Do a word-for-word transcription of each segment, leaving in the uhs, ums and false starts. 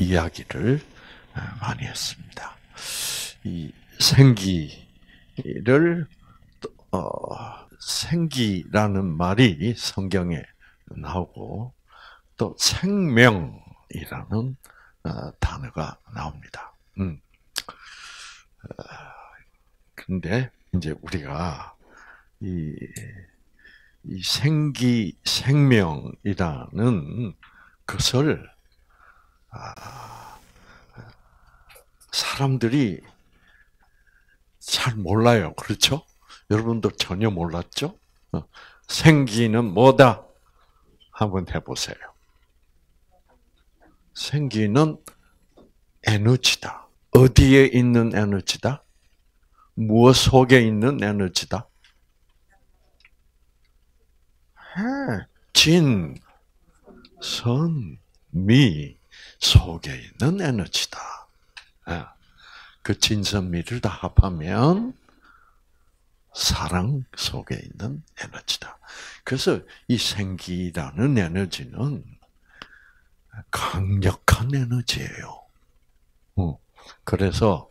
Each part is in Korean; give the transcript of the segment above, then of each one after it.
이야기를 많이 했습니다. 이 생기를 어, 생기라는 말이 성경에 나오고 또 생명이라는 어, 단어가 나옵니다. 음. 어, 근데 이제 우리가 이, 이 생기, 생명이라는 것을 아, 사람들이 잘 몰라요. 그렇죠? 여러분도 전혀 몰랐죠? 생기는 뭐다? 한번 해보세요. 생기는 에너지다. 어디에 있는 에너지다? 무엇 속에 있는 에너지다? 진, 선, 미 속에 있는 에너지다. 그 진선미를 다 합하면 사랑 속에 있는 에너지다. 그래서 이 생기라는 에너지는 강력한 에너지예요. 그래서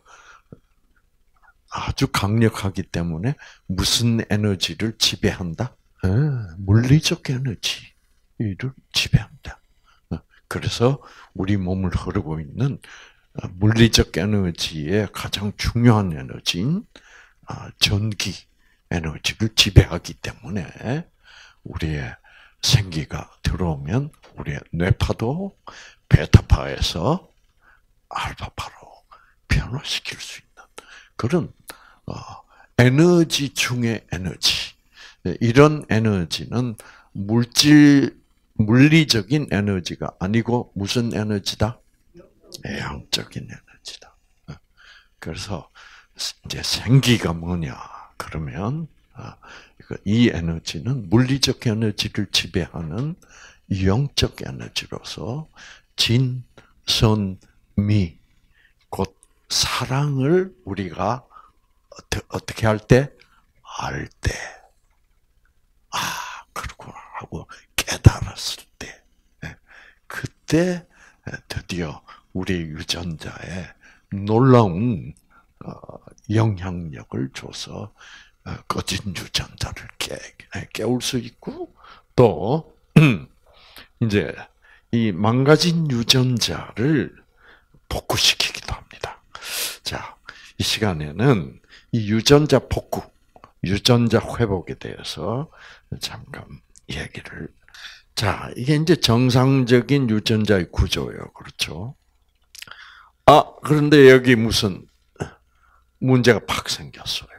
아주 강력하기 때문에 무슨 에너지를 지배한다? 물리적 에너지를 지배한다. 그래서 우리 몸을 흐르고 있는 물리적 에너지의 가장 중요한 에너지인 전기 에너지를 지배하기 때문에 우리의 생기가 들어오면 우리의 뇌파도 베타파에서 알파파로 변화시킬 수 있는 그런 에너지 중의 에너지. 이런 에너지는 물질, 물리적인 에너지가 아니고 무슨 에너지다? 영적인 에너지다. 그래서 이제 생기가 뭐냐? 그러면 이 에너지는 물리적 에너지를 지배하는 영적 에너지로서 진, 선, 미, 곧 사랑을 우리가 어떻게 할 때? 알 때. 아, 그렇구나 하고 깨달았을 때. 그때 드디어 우리 유전자에 놀라운 영향력을 줘서 꺼진 유전자를 깨, 깨울 수 있고 또 이제 이 망가진 유전자를 복구시키기도 합니다. 자, 이 시간에는 이 유전자 복구, 유전자 회복에 대해서 잠깐 얘기를. 자, 이게 이제 정상적인 유전자의 구조예요. 그렇죠? 아, 그런데 여기 무슨 문제가 팍 생겼어요.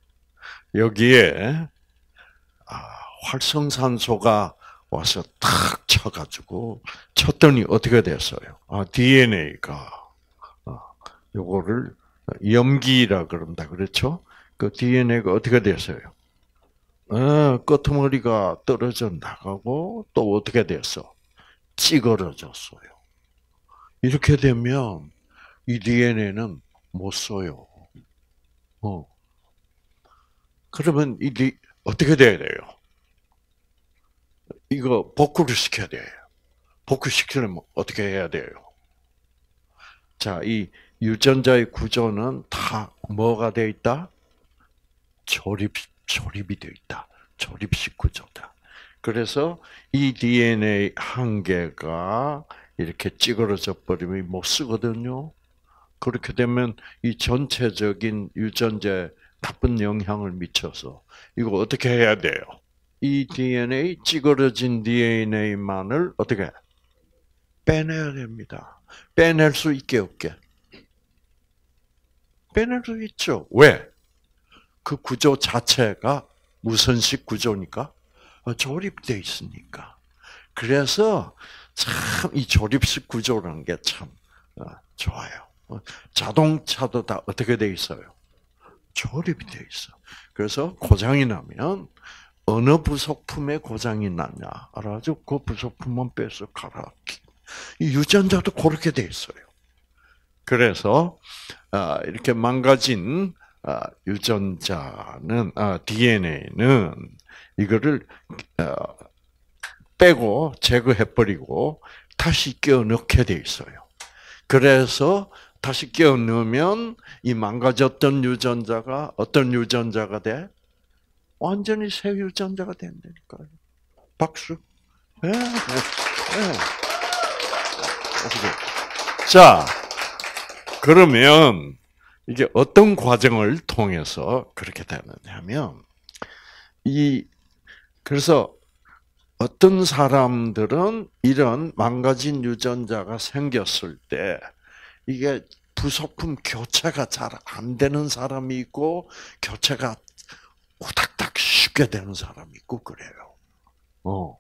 여기에 아, 활성산소가 와서 탁 쳐가지고 쳤더니 어떻게 됐어요? 아, 디엔에이가 아, 요거를 염기라 그런다 그렇죠? 그 디엔에이가 어떻게 됐어요? 아, 끄트머리가 떨어져 나가고 또 어떻게 됐어? 찌그러졌어요. 이렇게 되면 이 디엔에이는 못 써요. 어. 그러면 이 디, 어떻게 돼야 돼요? 이거 복구를 시켜야 돼요. 복구시키려면 어떻게 해야 돼요? 자, 이 유전자의 구조는 다 뭐가 되어 있다? 조립, 조립이 되어 있다. 조립식 구조다. 그래서 이 디엔에이 한 개가 이렇게 찌그러져 버리면 못 쓰거든요. 그렇게 되면 이 전체적인 유전자에 나쁜 영향을 미쳐서 이거 어떻게 해야 돼요? 이 디엔에이, 찌그러진 디엔에이만을 어떻게 빼내야 됩니다. 빼낼 수 있게 없게? 빼낼 수 있죠. 왜? 그 구조 자체가 무선식 구조니까 조립되어 있으니까. 그래서 참 이 조립식 구조라는 게 참 좋아요. 자동차도 다 어떻게 되어 있어요? 조립이 되어 있어. 그래서 고장이 나면 어느 부속품에 고장이 났냐 알아가지고 그 부속품만 빼서 갈아끼. 이 유전자도 그렇게 되어 있어요. 그래서 이렇게 망가진 유전자는 디엔에이는 이거를 빼고 제거해 버리고 다시 끼워 넣게 돼 있어요. 그래서 다시 끼워 넣으면 이 망가졌던 유전자가 어떤 유전자가 돼? 완전히 새 유전자가 된다니까요. 박수. 예, 예, 예. 자, 그러면 이게 어떤 과정을 통해서 그렇게 되느냐면, 이, 그래서 어떤 사람들은 이런 망가진 유전자가 생겼을 때, 이게 부속품 교체가 잘 안 되는 사람이 있고, 교체가 후닥닥 쉽게 되는 사람이 있고, 그래요. 어.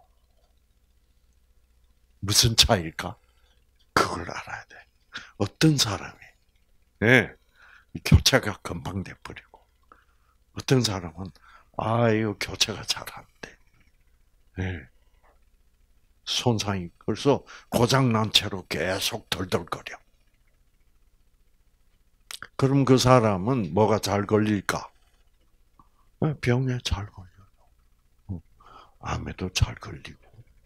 무슨 차이일까? 그걸 알아야 돼. 어떤 사람이, 예, 교체가 금방 돼버리고, 어떤 사람은, 아, 이거 교체가 잘 안 돼. 예. 손상이, 그래서 고장난 채로 계속 덜덜거려. 그럼 그 사람은 뭐가 잘 걸릴까? 병에 잘 걸려요. 암에도 잘 걸리고.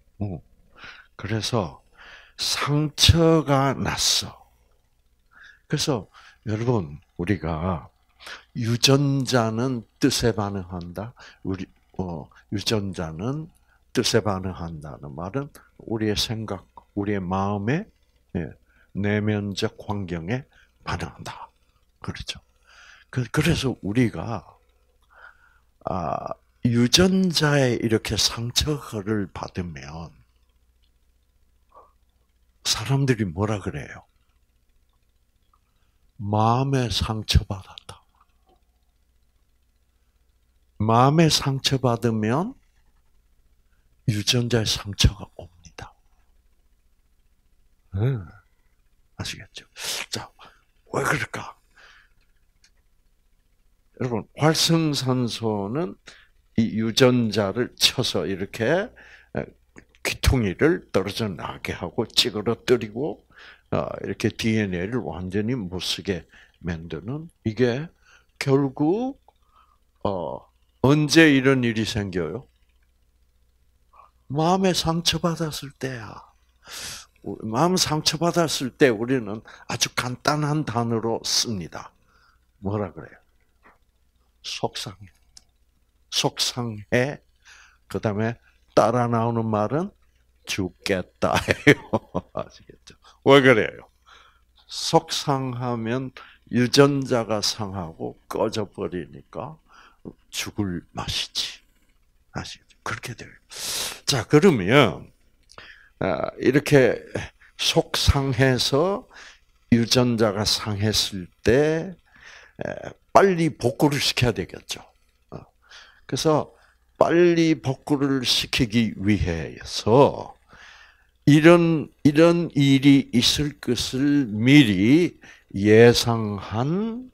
그래서 상처가 났어. 그래서 여러분, 우리가 유전자는 뜻에 반응한다. 우리 어, 유전자는 뜻에 반응한다는 말은 우리의 생각, 우리의 마음의, 예, 내면적 환경에 반응한다. 그렇죠. 그, 그래서 우리가 아, 유전자에 이렇게 상처를 받으면 사람들이 뭐라 그래요? 마음에 상처받았다. 마음에 상처받으면 유전자에 상처가 옵니다. 음, 아시겠죠? 자, 왜 그럴까? 여러분, 활성산소는 이 유전자를 쳐서 이렇게 귀퉁이를 떨어져 나게 하고 찌그러뜨리고 이렇게 디엔에이를 완전히 못 쓰게 만드는, 이게 결국 어, 언제 이런 일이 생겨요? 마음에 상처받았을 때야. 마음 상처받았을 때 우리는 아주 간단한 단어로 씁니다. 뭐라 그래요? 속상해. 속상해. 그 다음에 따라 나오는 말은 죽겠다예요. 아시겠죠? 왜 그래요? 속상하면 유전자가 상하고 꺼져 버리니까 죽을 맛이지. 아시겠죠? 그렇게 돼요. 자, 그러면 이렇게 속상해서 유전자가 상했을 때 빨리 복구를 시켜야 되겠죠. 그래서 빨리 복구를 시키기 위해서 이런 이런 일이 있을 것을 미리 예상한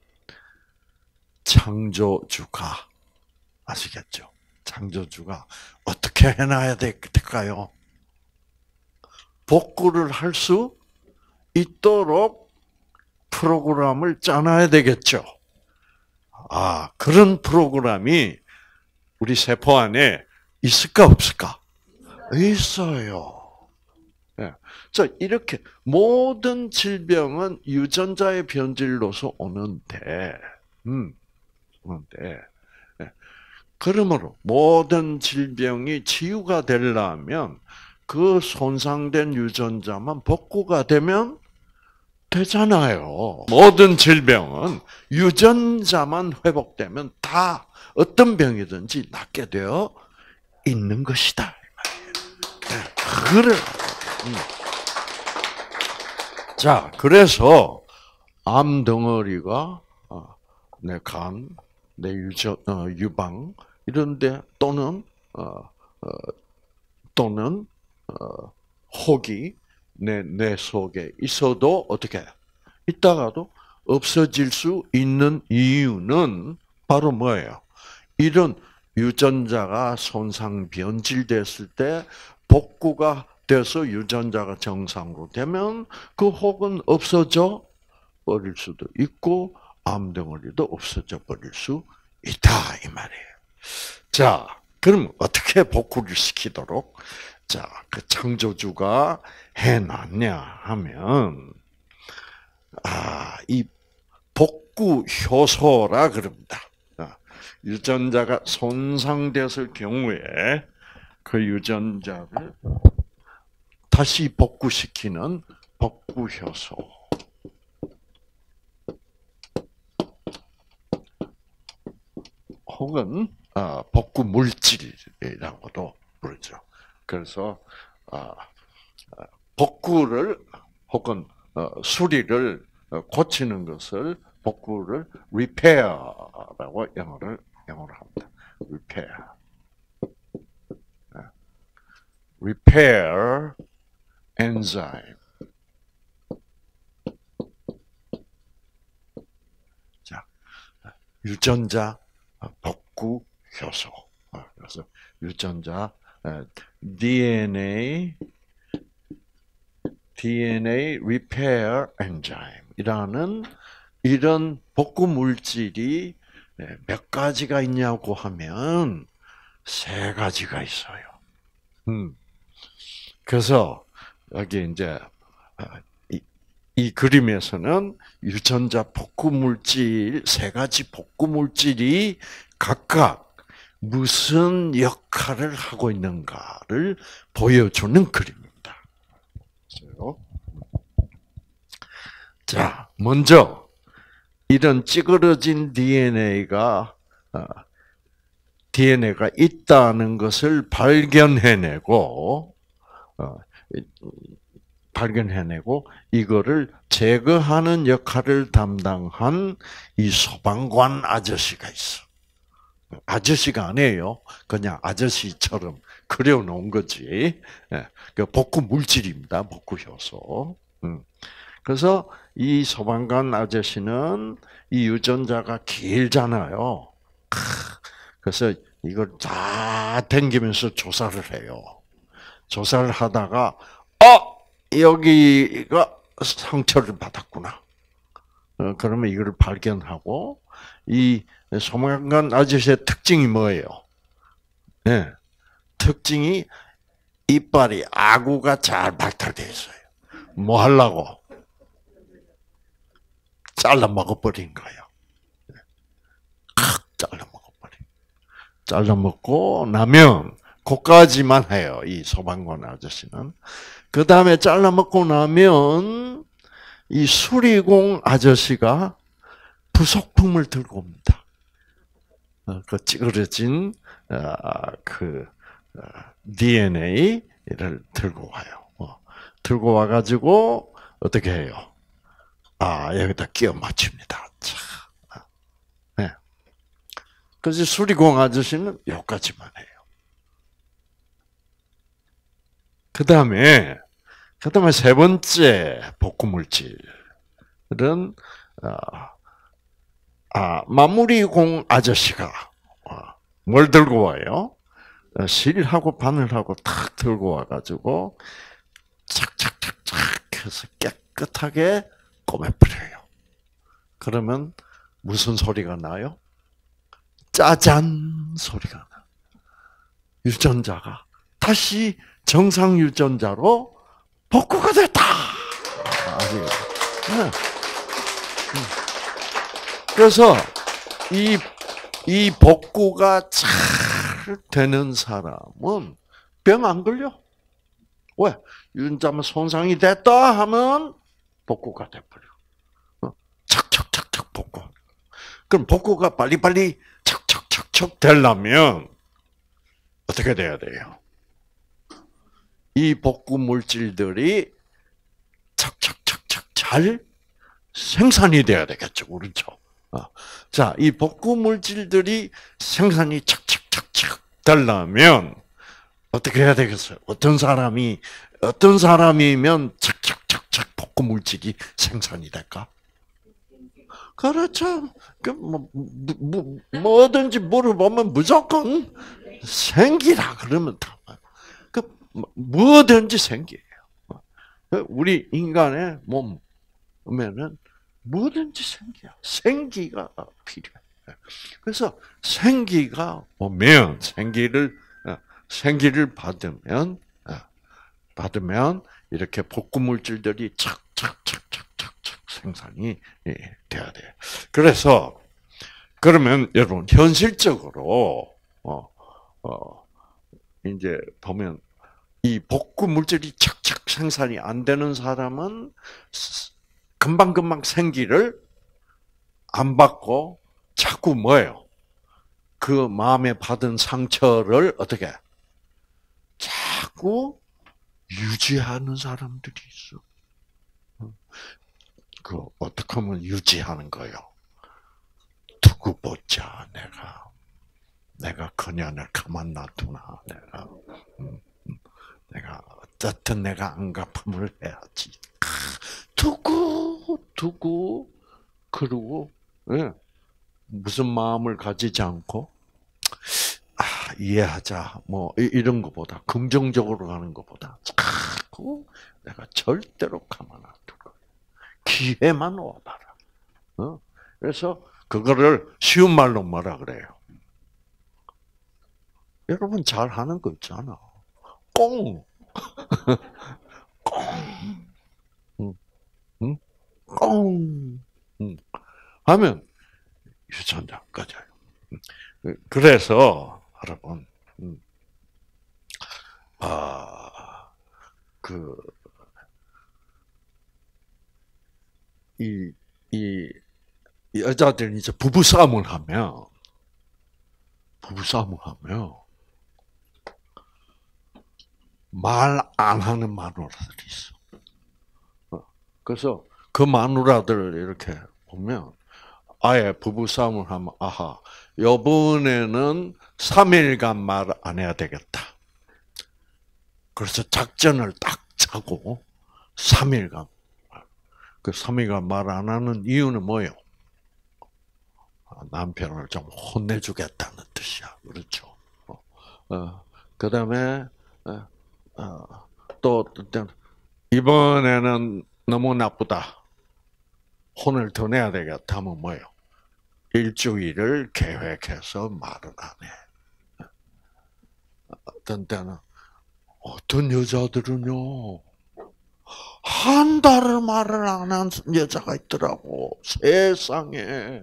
창조주가, 아시겠죠? 창조주가 어떻게 해놔야 될까요? 복구를 할 수 있도록 프로그램을 짜놔야 되겠죠. 아, 그런 프로그램이 우리 세포 안에 있을까 없을까? 있어요. 예. 자, 이렇게 모든 질병은 유전자의 변질로서 오는데, 음, 오는데, 예. 그러므로 모든 질병이 치유가 되려면 그 손상된 유전자만 복구가 되면 되잖아요. 모든 질병은 유전자만 회복되면 다 어떤 병이든지 낫게 되어 있는 것이다. 그래. 자, 그래서 암 덩어리가 내 간, 내 유전, 어, 유방 이런데 또는 어, 어, 또는 어, 혹이 내, 내 속에 있어도 어떻게 있다가도 없어질 수 있는 이유는 바로 뭐예요? 이런 유전자가 손상 변질됐을 때 복구가 돼서 유전자가 정상으로 되면 그 혹은 없어져 버릴 수도 있고 암덩어리도 없어져 버릴 수 있다 이 말이에요. 자, 그럼 어떻게 복구를 시키도록 자, 그 창조주가 해놨냐 하면 아, 이 복구 효소라 그럽니다. 유전자가 손상됐을 경우에 그 유전자를 다시 복구시키는 복구 효소. 혹은 복구 물질이라고도 부르죠. 그래서 복구를 혹은 수리를 고치는 것을 복구를 repair라고 영어를 영어로 합니다. repair. repair enzyme. 자, 유전자 복구 효소. 그래서 유전자 디엔에이 디엔에이 repair enzyme이라는 이런 복구 물질이 몇 가지가 있냐고 하면 세 가지가 있어요. 음. 그래서 여기 이제 이, 이 그림에서는 유전자 복구 물질 세 가지 복구 물질이 각각 무슨 역할을 하고 있는가를 보여주는 그림입니다. 자, 먼저 이런 찌그러진 디엔에이가 디엔에이가 있다는 것을 발견해내고 어, 발견해내고 이거를 제거하는 역할을 담당한 이 소방관 아저씨가 있어. 아저씨가 아니에요. 그냥 아저씨처럼 그려놓은 거지. 그 복구 물질입니다. 복구 효소. 그래서 이 소방관 아저씨는 이 유전자가 길잖아요. 그래서 이걸 다 당기면서 조사를 해요. 조사를 하다가 어 여기가 상처를 받았구나. 어, 그러면 이걸 발견하고 이 소방관 아저씨의 특징이 뭐예요? 네, 특징이 이빨이 아구가 잘 발달되어 있어요. 뭐 하려고? 잘라 먹어버린 거예요. 잘라 먹어버린. 잘라 먹고 나면 그까지만 해요. 이 소방관 아저씨는. 그 다음에 잘라 먹고 나면 이 수리공 아저씨가 부속품을 들고 옵니다. 그 찌그러진 그 디엔에이를 들고 와요. 들고 와가지고 어떻게 해요? 아 여기다 끼워 맞춥니다. 네. 그래서 수리공 아저씨는 여기까지만 해요. 그 다음에 그 다음에 세 번째 복구 물질은 아, 마무리공 아저씨가 뭘 들고 와요? 실하고 바늘하고 탁 들고 와가지고 착착착착 해서 깨끗하게 꼬매버려요. 그러면 무슨 소리가 나요? 짜잔 소리가 나. 유전자가 다시 정상 유전자로 복구가 됐다. 아시겠죠? 그래서 이, 이 복구가 잘 되는 사람은 병 안 걸려. 왜? 유전자만 손상이 됐다 하면 복구가 돼버려. 척척척척 복구. 그럼 복구가 빨리빨리 척척척척 되려면 어떻게 돼야 돼요? 이 복구 물질들이 척척척척 잘 생산이 돼야 되겠죠. 그렇죠? 자, 이 복구 물질들이 생산이 척척척척 되려면 어떻게 해야 되겠어요? 어떤 사람이 어떤 사람이면 척척척척 복구 물질이 생산이 될까? 그렇죠. 그뭐 뭐, 뭐든지 물어보면 무조건 생기라 그러면 다. 그 뭐든지 생기예요. 우리 인간의 몸에는 뭐든지 생기야. 생기가 필요해. 그래서 생기가 오면 생기를 생기를 받으면 받으면 이렇게 복구 물질들이 착착착착착 착착착착 생산이 돼야 돼요. 그래서 그러면 여러분 현실적으로 어, 어, 이제 보면 이 복구 물질이 착착 생산이 안 되는 사람은 금방금방 생기를 안 받고 자꾸 뭐예요? 그 마음에 받은 상처를 어떻게 자꾸 유지하는 사람들이 있어. 그 어떻게 하면 유지하는 거예요? 두고 보자. 내가 내가 그년을 가만 놔두나. 내가 음, 내가 어쨌든 내가 안갚음을 해야지. 두고 두고 그러고 예. 무슨 마음을 가지지 않고 아, 이해하자 뭐 이런 것보다 긍정적으로 가는 것보다 자꾸 내가 절대로 가만 안 둘 거야. 기회만 와봐라. 어? 그래서 그거를 쉬운 말로 뭐라 그래요? 여러분 잘 하는 거 있잖아. 꽁. 꽁. 응. 응? 꽁. 응. 하면 유전자 꺼져요. 그래서 여러분, 아, 그, 이, 이, 여자들이 이제 부부싸움을 하면, 부부싸움을 하면, 말 안 하는 마누라들이 있어. 그래서 그 마누라들을 이렇게 보면, 아예 부부싸움을 하면, 아하, 이번에는 삼 일간 말 안 해야 되겠다. 그래서 작전을 딱 짜고, 삼 일간. 그 삼 일간 말 안 하는 이유는 뭐예요? 남편을 좀 혼내주겠다는 뜻이야. 그렇죠. 어, 그 다음에, 어, 어, 또, 이번에는 너무 나쁘다. 혼을 더 내야 되겠다 하면 뭐예요? 일주일을 계획해서 말을 안 해. 어떤 때는, 어떤 여자들은요, 한 달을 말을 안 한 여자가 있더라고. 세상에.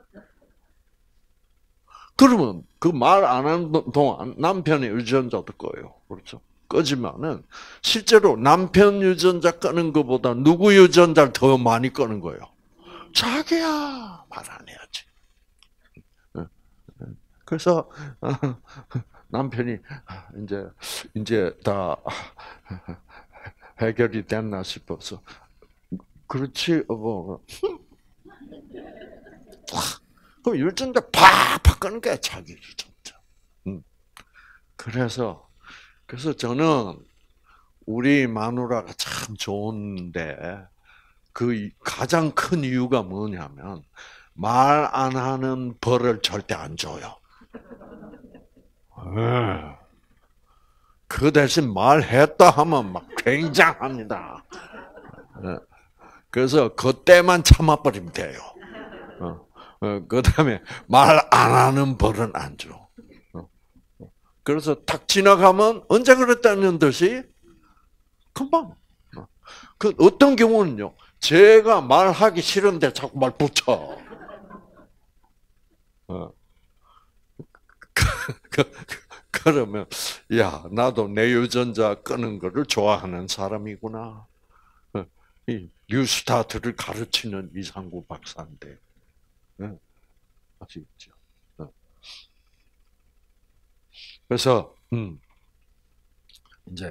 그러면 그 말 안 하는 동안 남편의 유전자도 꺼요. 그렇죠? 꺼지면은 실제로 남편 유전자 끄는 것보다 누구 유전자를 더 많이 끄는 거예요? 자기야. 말 안 해야지. 그래서 남편이 이제 이제 다 해결이 됐나 싶어서 그렇지 뭐 그럼 유전자 팍팍 끄는 게 자기 유전자. 그래서 그래서 저는 우리 마누라가 참 좋은데 그 가장 큰 이유가 뭐냐면 말 안 하는 벌을 절대 안 줘요. 그 대신 말했다 하면 막 굉장합니다. 그래서 그때만 참아버리면 돼요. 그 다음에 말 안 하는 벌은 안 줘. 그래서 탁 지나가면 언제 그랬다는 듯이 금방. 그 어떤 경우는요. 제가 말하기 싫은데 자꾸 말 붙여. 그러면 야 나도 내 유전자 끄는 거를 좋아하는 사람이구나. 이 뉴스타트를 가르치는 이상구 박사인데 아시겠죠? 그래서 음 이제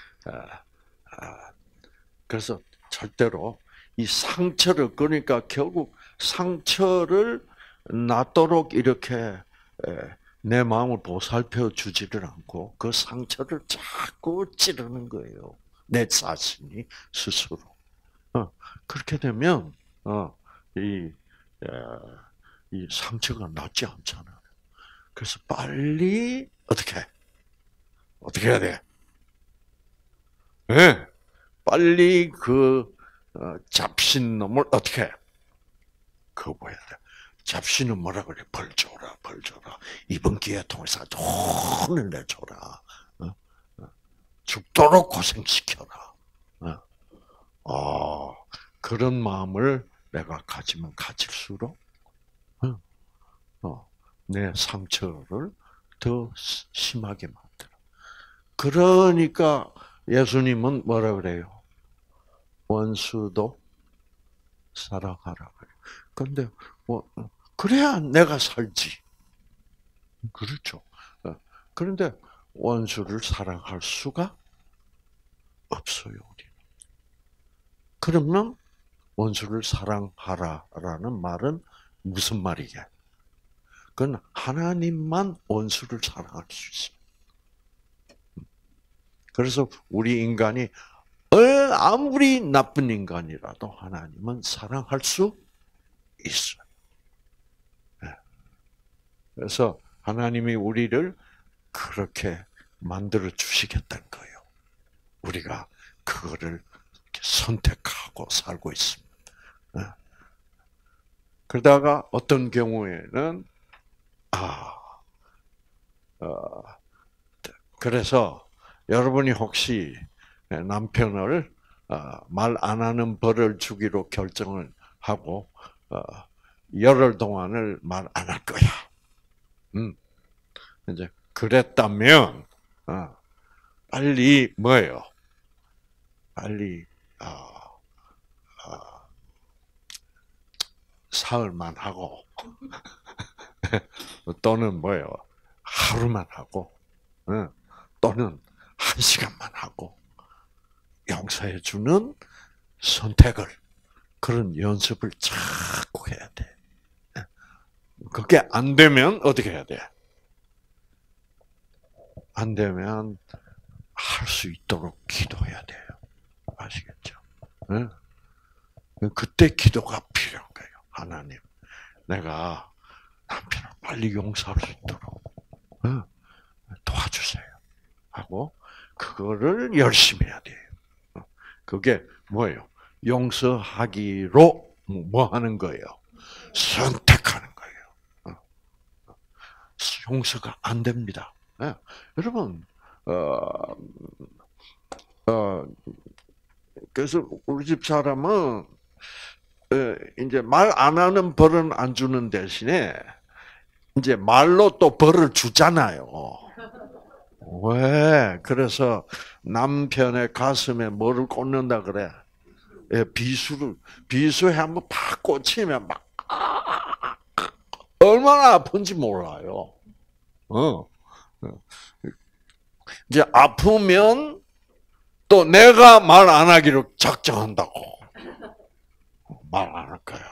그래서 절대로 이 상처를 그러니까 결국 상처를 낫도록 이렇게 내 마음을 보살펴 주지를 않고 그 상처를 자꾸 찌르는 거예요. 내 자신이 스스로. 어, 그렇게 되면 어, 이, 이 상처가 낫지 않잖아요. 그래서 빨리 어떻게 어떻게 해야 돼? 네, 빨리 그 잡신 놈을 어떻게 거부해야 돼? 잡신은 뭐라 그래? 벌 줘라, 벌 줘라. 이번 기회 통해서 혼을 내줘라. 어? 죽도록 고생시켜라. 어, 그런 마음을 내가 가지면 가질수록 어, 어, 내 상처를 더 심하게 만들어. 그러니까 예수님은 뭐라 그래요? 원수도 사랑하라 그래요. 근데 뭐 그래야 내가 살지. 그렇죠. 어, 그런데 원수를 사랑할 수가 없어요, 우리. 그러면 원수를 사랑하라라는 말은 무슨 말이게? 그건 하나님만 원수를 사랑할 수 있어요. 그래서 우리 인간이 아무리 나쁜 인간이라도 하나님은 사랑할 수 있어요. 그래서 하나님이 우리를 그렇게 만들어 주시겠다는 거예요. 우리가 그거를 선택하고 살고 있습니다. 그러다가 어떤 경우에는 아, 어, 그래서 여러분이 혹시 남편을 말 안 하는 벌을 주기로 결정을 하고 열흘 동안을 말 안 할 거야. 음, 이제 그랬다면 빨리 뭐예요? 빨리 어, 어, 사흘만 하고 또는 뭐예요? 하루만 하고 또는 한 시간만 하고 용서해 주는 선택을 그런 연습을 자꾸 해야 돼. 그게 안 되면 어떻게 해야 돼? 안 되면 할 수 있도록 기도해야 돼요. 아시겠죠? 네? 그때 기도가 필요한 거예요. 하나님, 내가 남편을 빨리 용서할 수 있도록 네? 도와주세요. 하고 그거를 열심히 해야 돼요. 그게 뭐예요? 용서하기로 뭐 하는 거예요? 선택하는 거예요. 용서가 안 됩니다. 네. 여러분, 어, 어, 그래서 우리 집 사람은 이제 말 안 하는 벌은 안 주는 대신에 이제 말로 또 벌을 주잖아요. 왜? 그래서 남편의 가슴에 뭐를 꽂는다 그래? 예, 비수를 비수에 한번 팍 꽂히면 막 아, 얼마나 아픈지 몰라요. 어. 이제 아프면 또 내가 말 안 하기로 작정한다고 말 안 할 거야.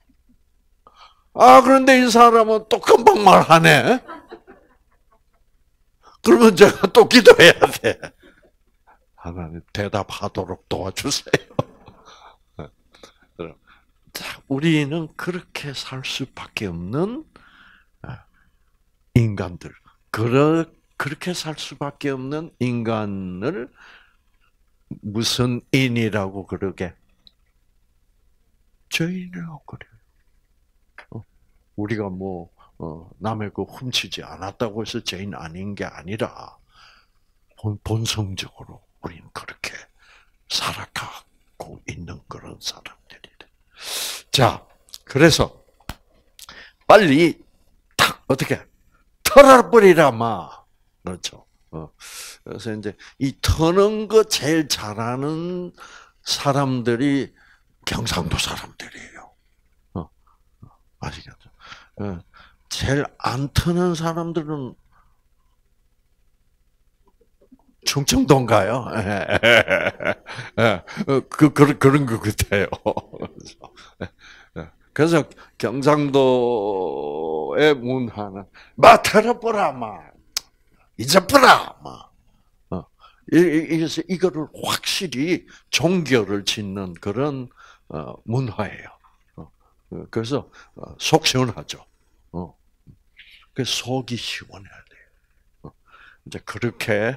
아 그런데 이 사람은 또 금방 말하네. 그러면 제가 또 기도해야 돼. 하나님 대답하도록 도와주세요. 자, 우리는 그렇게 살 수밖에 없는 인간들. 그러, 그렇게 살 수밖에 없는 인간을 무슨 인이라고 그러게? 죄인이라고 그래요. 어? 우리가 뭐 어, 남의 거 훔치지 않았다고 해서 죄인 아닌 게 아니라 본, 본성적으로 우리는 그렇게 살아가고 있는 그런 사람들이래. 자, 그래서 빨리 탁 어떻게 털어버리라 마. 그렇죠. 어. 그래서 이제 이 터는 거 제일 잘하는 사람들이 경상도 사람들이에요. 어. 아시겠죠? 어. 제일 안 터는 사람들은 충청도인가요? 그, 그, 그런 것 같아요. 그래서 경상도의 문화는 마 털어보라 마 잊어보라 마 이래서 이거를 확실히 종교를 짓는 그런 문화예요. 그래서 속 시원하죠. 그 속이 시원해야 돼요. 이제 그렇게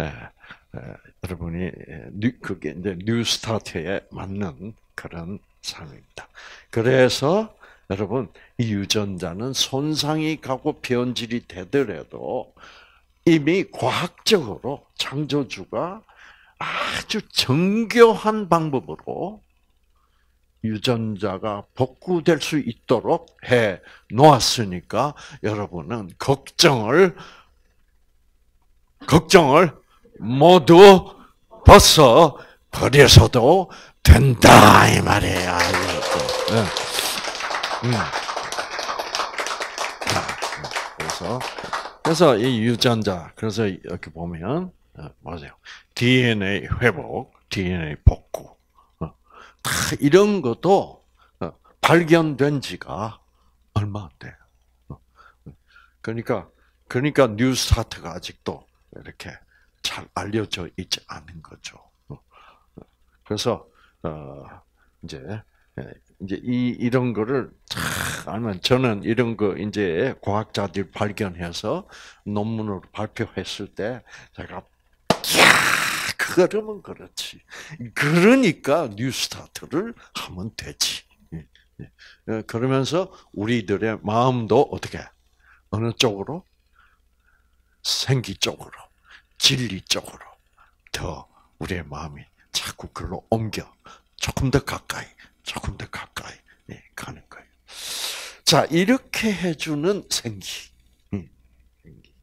여러분이 그게 이제 뉴 스타트에 맞는 그런 삶입니다. 그래서 여러분 이 유전자는 손상이 가고 변질이 되더라도 이미 과학적으로 창조주가 아주 정교한 방법으로 유전자가 복구될 수 있도록 해 놓았으니까 여러분은 걱정을 걱정을 모두 벗어 버려서도 된다 이 말이에요. 네. 음. 그래서 그래서 이 유전자 그래서 이렇게 보면 맞아요. 디엔에이 회복, 디엔에이 복구 다 이런 것도 발견된 지가 얼마 안 돼요. 그러니까 그러니까 뉴스타트가 아직도 이렇게 잘 알려져 있지 않은 거죠. 그래서 어 이제 이제 이 이런 거를 잘 알면 저는 이런 거 이제 과학자들이 발견해서 논문으로 발표했을 때 제가 야 그러면 그렇지. 그러니까 뉴스타트를 하면 되지. 그러면서 우리들의 마음도 어떻게 어느 쪽으로 생기 쪽으로 진리 쪽으로 더 우리의 마음이 자꾸 그걸로 옮겨 조금 더 가까이 조금 더 가까이 가는 거예요. 자 이렇게 해주는 생기, 생기,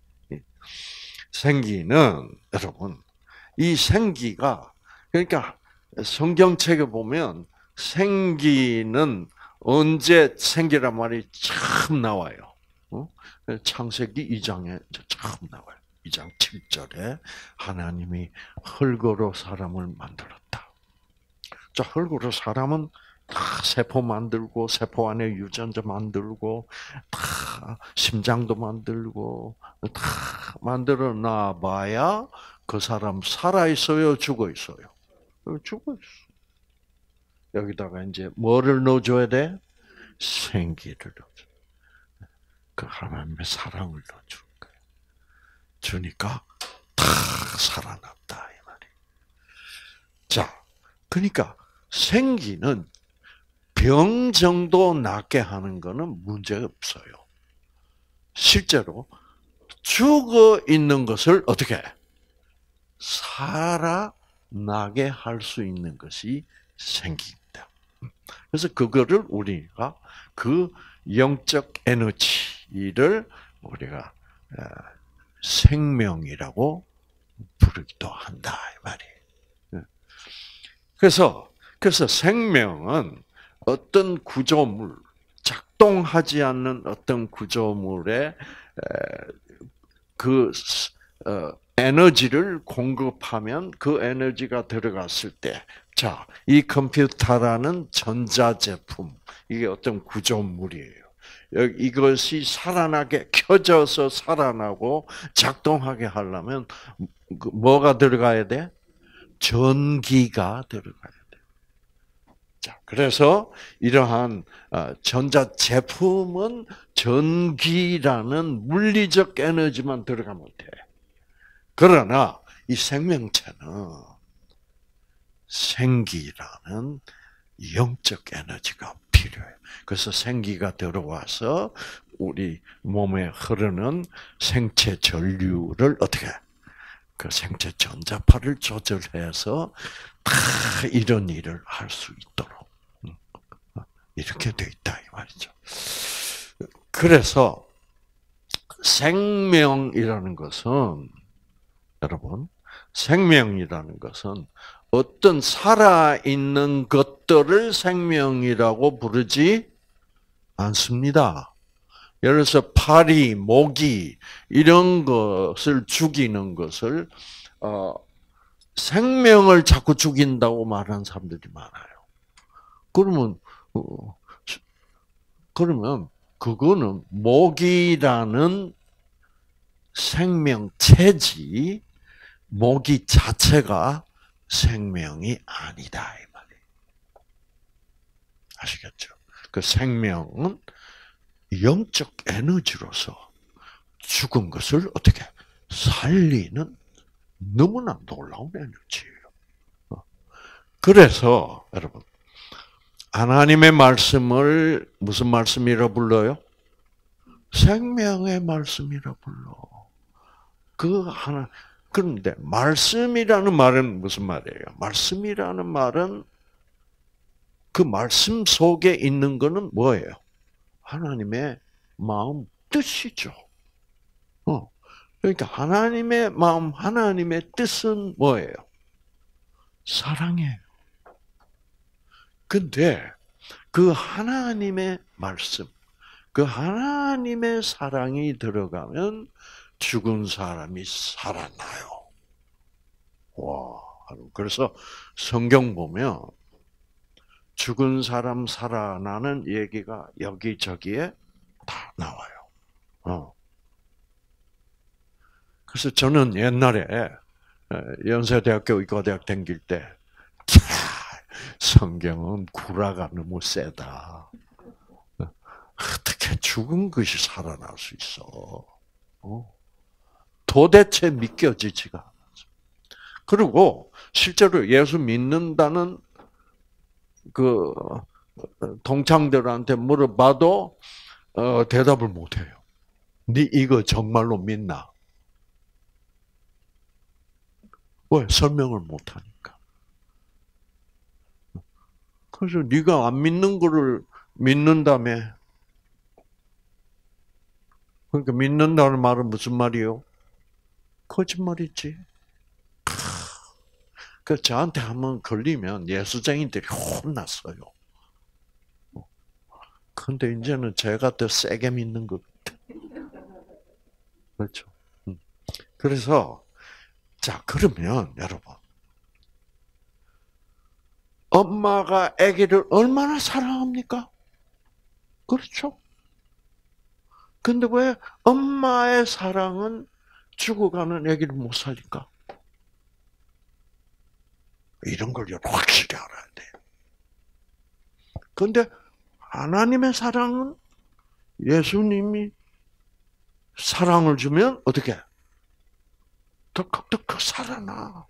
생기는 여러분 이 생기가 그러니까 성경책에 보면 생기는 언제 생기란 말이 참 나와요. 창세기 이 장에 참 나와요. 이 장 칠 절에 하나님이 흙으로 사람을 만들었다. 자, 흙으로 사람은 다 세포 만들고 세포 안에 유전자 만들고 다 심장도 만들고 다 만들어 놔봐야 그 사람 살아 있어요, 죽어 있어요? 죽어 있어. 여기다가 이제 뭐를 넣어줘야 돼? 생기를 넣어줘. 그 하나님의 사랑을 넣어주는 거예요. 주니까 다 살아났다 이 말이. 자, 그러니까 생기는 병 정도 낫게 하는 거는 문제 없어요. 실제로 죽어 있는 것을 어떻게 살아나게 할 수 있는 것이 생기입니다. 그래서 그거를 우리가 그 영적 에너지를 우리가 생명이라고 부르기도 한다 이 말이에요. 그래서 그래서 생명은 어떤 구조물 작동하지 않는 어떤 구조물에 그 에너지를 공급하면 그 에너지가 들어갔을 때, 자, 이 컴퓨터라는 전자제품, 이게 어떤 구조물이에요. 이것이 살아나게, 켜져서 살아나고 작동하게 하려면 뭐가 들어가야 돼? 전기가 들어가야 돼. 자, 그래서 이러한 전자제품은 전기라는 물리적 에너지만 들어가면 돼. 그러나 이 생명체는 생기라는 영적 에너지가 필요해요. 그래서 생기가 들어와서 우리 몸에 흐르는 생체 전류를 어떻게 그 생체 전자파를 조절해서 다 이런 일을 할 수 있도록 이렇게 돼 있다 이 말이죠. 그래서 생명이라는 것은 여러분, 생명이라는 것은 어떤 살아있는 것들을 생명이라고 부르지 않습니다. 예를 들어서 파리, 모기 이런 것을 죽이는 것을 어, 생명을 자꾸 죽인다고 말하는 사람들이 많아요. 그러면 어, 그러면 그거는 모기라는 생명체지 모기 자체가 생명이 아니다 이 말이에요. 아시겠죠? 그 생명은 영적 에너지로서 죽은 것을 어떻게 살리는 너무나 놀라운 에너지예요. 그래서 여러분 하나님의 말씀을 무슨 말씀이라 불러요? 생명의 말씀이라 불러. 그 하나 그런데 말씀이라는 말은 무슨 말이에요? 말씀이라는 말은 그 말씀 속에 있는 거는 뭐예요? 하나님의 마음 뜻이죠. 어. 그러니까 하나님의 마음, 하나님의 뜻은 뭐예요? 사랑이에요. 근데 그 하나님의 말씀, 그 하나님의 사랑이 들어가면 죽은 사람이 살아나요. 와, 그래서 성경 보면 죽은 사람 살아나는 얘기가 여기저기에 다 나와요. 어. 그래서 저는 옛날에 연세대학교 의과대학 다닐 때 성경은 구라가 너무 세다. 어떻게 죽은 것이 살아날 수 있어? 어? 도대체 믿겨지지가 않아서. 그리고 실제로 예수 믿는다는 그 동창들한테 물어봐도 어, 대답을 못해요. 네 이거 정말로 믿나? 왜? 설명을 못하니까. 그래서 네가 안 믿는 거를 믿는다며. 그러니까 믿는다는 말은 무슨 말이요? 거짓말이지. 그 저한테 한번 걸리면 예수쟁이들이 혼났어요. 근데 이제는 제가 더 세게 믿는 것 같아. 그렇죠. 그래서 자 그러면 여러분 엄마가 아기를 얼마나 사랑합니까? 그렇죠. 근데 왜 엄마의 사랑은 죽어가는 아기를 못 살릴까? 이런 걸 확실히 알아야 돼. 근데 하나님의 사랑은 예수님이 사랑을 주면 어떻게? 덜컥덜컥 살아나.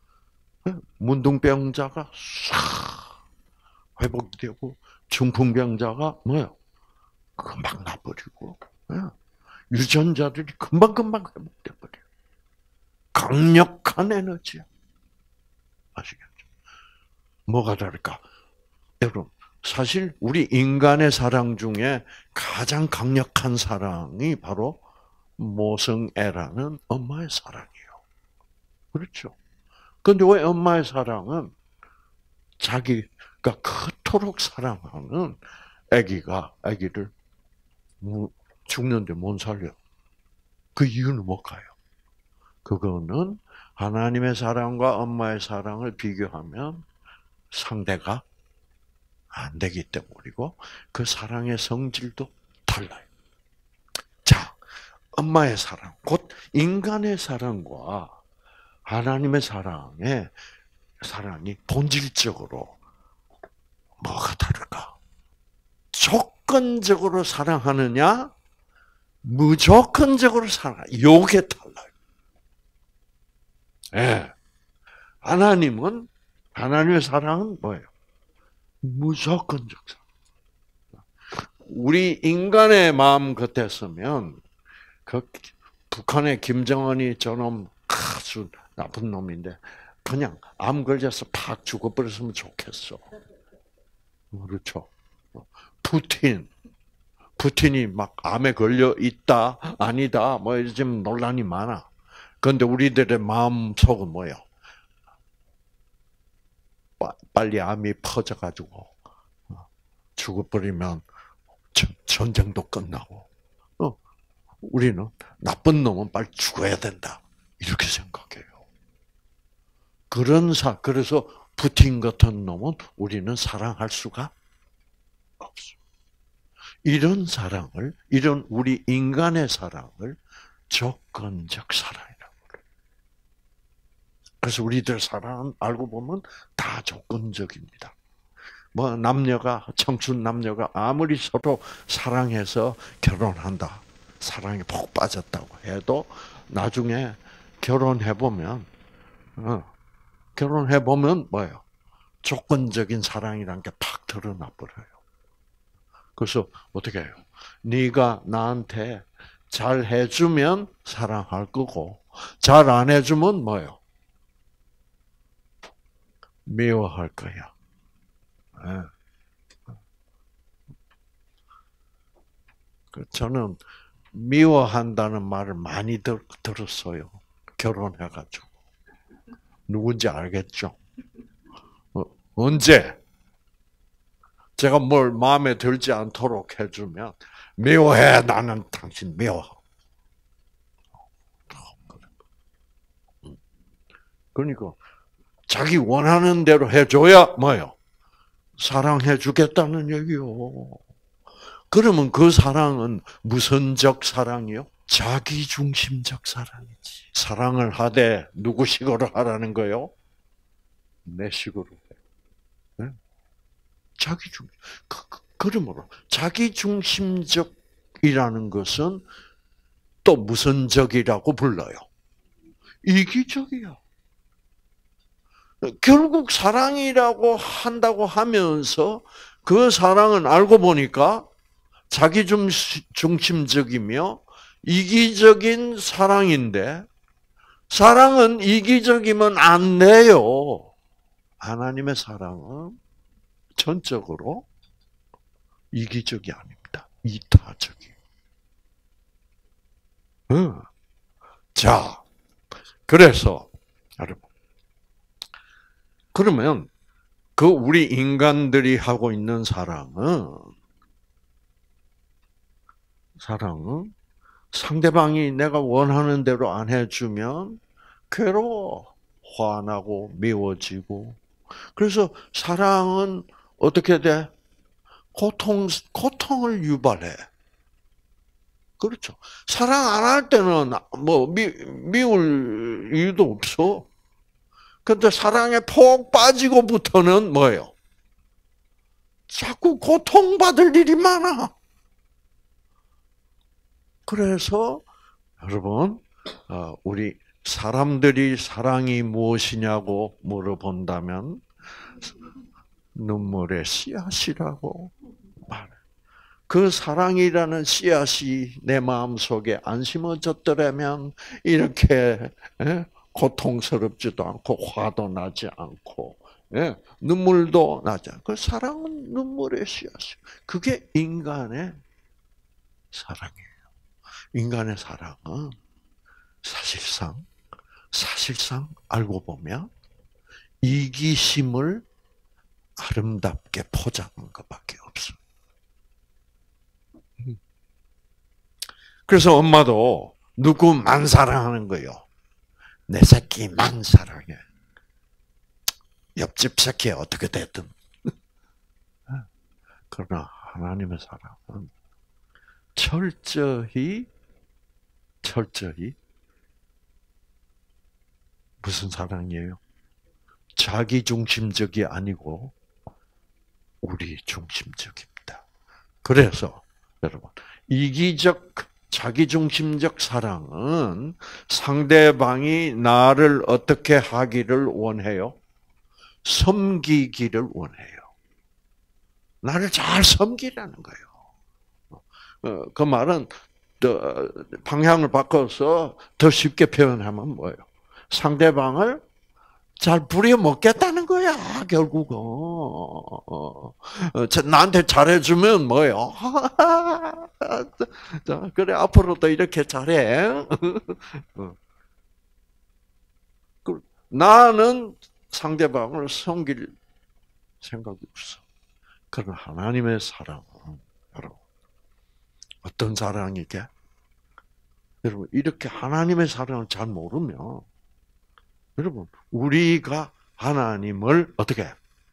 문둥병자가 싹 회복되고 중풍병자가 뭐요? 금방 나버리고 유전자들이 금방금방 회복돼 버려. 강력한 에너지야. 아시겠죠? 뭐가 다를까? 여러분, 사실 우리 인간의 사랑 중에 가장 강력한 사랑이 바로 모성애라는 엄마의 사랑이에요. 그렇죠? 그런데 왜 엄마의 사랑은 자기가 그토록 사랑하는 아기가 아기를 죽는데 못 살려? 그 이유는 뭘까요? 그거는 하나님의 사랑과 엄마의 사랑을 비교하면 상대가 안 되기 때문이고 그 사랑의 성질도 달라요. 자, 엄마의 사랑, 곧 인간의 사랑과 하나님의 사랑의 사랑이 본질적으로 뭐가 다를까? 조건적으로 사랑하느냐, 무조건적으로 사랑. 요게 달라요. 예. 하나님은 하나님의 사랑은 뭐예요? 무조건적 사랑. 우리 인간의 마음 같았으면 그 북한의 김정은이 저놈 아주 나쁜 놈인데 그냥 암 걸려서 팍 죽어버렸으면 좋겠어. 그렇죠. 푸틴, 푸틴이 막 암에 걸려 있다, 아니다, 뭐 요즘 논란이 많아. 그런데 우리들의 마음 속은 뭐예요? 빨리 암이 퍼져가지고 죽어버리면 전쟁도 끝나고, 어, 우리는 나쁜 놈은 빨리 죽어야 된다 이렇게 생각해요. 그런 사 그래서 푸틴 같은 놈은 우리는 사랑할 수가 없어. 이런 사랑을, 이런 우리 인간의 사랑을 조건적 사랑이라고 그래요. 그래서 우리들 사랑은 알고 보면 다 조건적입니다. 뭐 남녀가 청춘 남녀가 아무리 서로 사랑해서 결혼한다, 사랑에 푹 빠졌다고 해도 나중에 결혼해 보면, 어, 결혼해 보면 뭐예요? 조건적인 사랑이란 게 팍 드러나 버려요. 그래서 어떻게 해요? 네가 나한테 잘 해주면 사랑할 거고, 잘 안 해주면 뭐예요? 미워할 거야. 저는 미워한다는 말을 많이 들, 들었어요. 결혼해가지고. 누군지 알겠죠? 어, 언제? 제가 뭘 마음에 들지 않도록 해주면, 미워해, 나는 당신 미워. 그러니까, 자기 원하는 대로 해줘야 뭐요? 사랑해 주겠다는 얘기요. 그러면 그 사랑은 무선적 사랑이요? 자기중심적 사랑이지. 사랑을 하되 누구 식으로 하라는 거요? 내 식으로 해. 네? 자기중. 그, 그, 그러므로 자기중심적이라는 것은 또 무선적이라고 불러요. 이기적이야. 결국 사랑이라고 한다고 하면서 그 사랑은 알고 보니까 자기중심적이며 이기적인 사랑인데, 사랑은 이기적이면 안 돼요. 하나님의 사랑은 전적으로 이기적이 아닙니다. 이타적이에요. 응. 자, 그래서 여러분, 그러면 그 우리 인간들이 하고 있는 사랑은 사랑은 상대방이 내가 원하는 대로 안 해주면 괴로워, 화나고 미워지고. 그래서 사랑은 어떻게 돼? 고통, 고통을 유발해. 그렇죠. 사랑 안 할 때는 뭐 미, 미울 이유도 없어. 근데 사랑에 폭 빠지고부터는 뭐예요? 자꾸 고통받을 일이 많아. 그래서 여러분, 우리 사람들이 사랑이 무엇이냐고 물어본다면 눈물의 씨앗이라고 말해. 그 사랑이라는 씨앗이 내 마음속에 안 심어졌더라면 이렇게 고통스럽지도 않고 화도 나지 않고 눈물도 나지 않고. 그 사랑은 눈물의 씨앗이. 그게 인간의 사랑이에요. 인간의 사랑은 사실상 사실상 알고 보면 이기심을 아름답게 포장한 것밖에 없어. 그래서 엄마도 누구만 사랑하는 거요. 내 새끼만 사랑해. 옆집 새끼 어떻게 됐든. 그러나 하나님의 사랑은 철저히 철저히 무슨 사랑이에요? 자기중심적이 아니고 우리 중심적입니다. 그래서 여러분, 이기적 자기중심적 사랑은 상대방이 나를 어떻게 하기를 원해요? 섬기기를 원해요. 나를 잘 섬기라는 거예요. 그 말은 방향을 바꿔서 더 쉽게 표현하면 뭐예요? 상대방을 잘 부려먹겠다는 거야, 결국은. 나한테 잘해주면 뭐예요? 그래, 앞으로도 이렇게 잘해. 나는 상대방을 섬길 생각이 없어. 그러나 하나님의 사랑은, 여러분, 어떤 사랑이게? 여러분, 이렇게 하나님의 사랑을 잘 모르면, 여러분, 우리가 하나님을 어떻게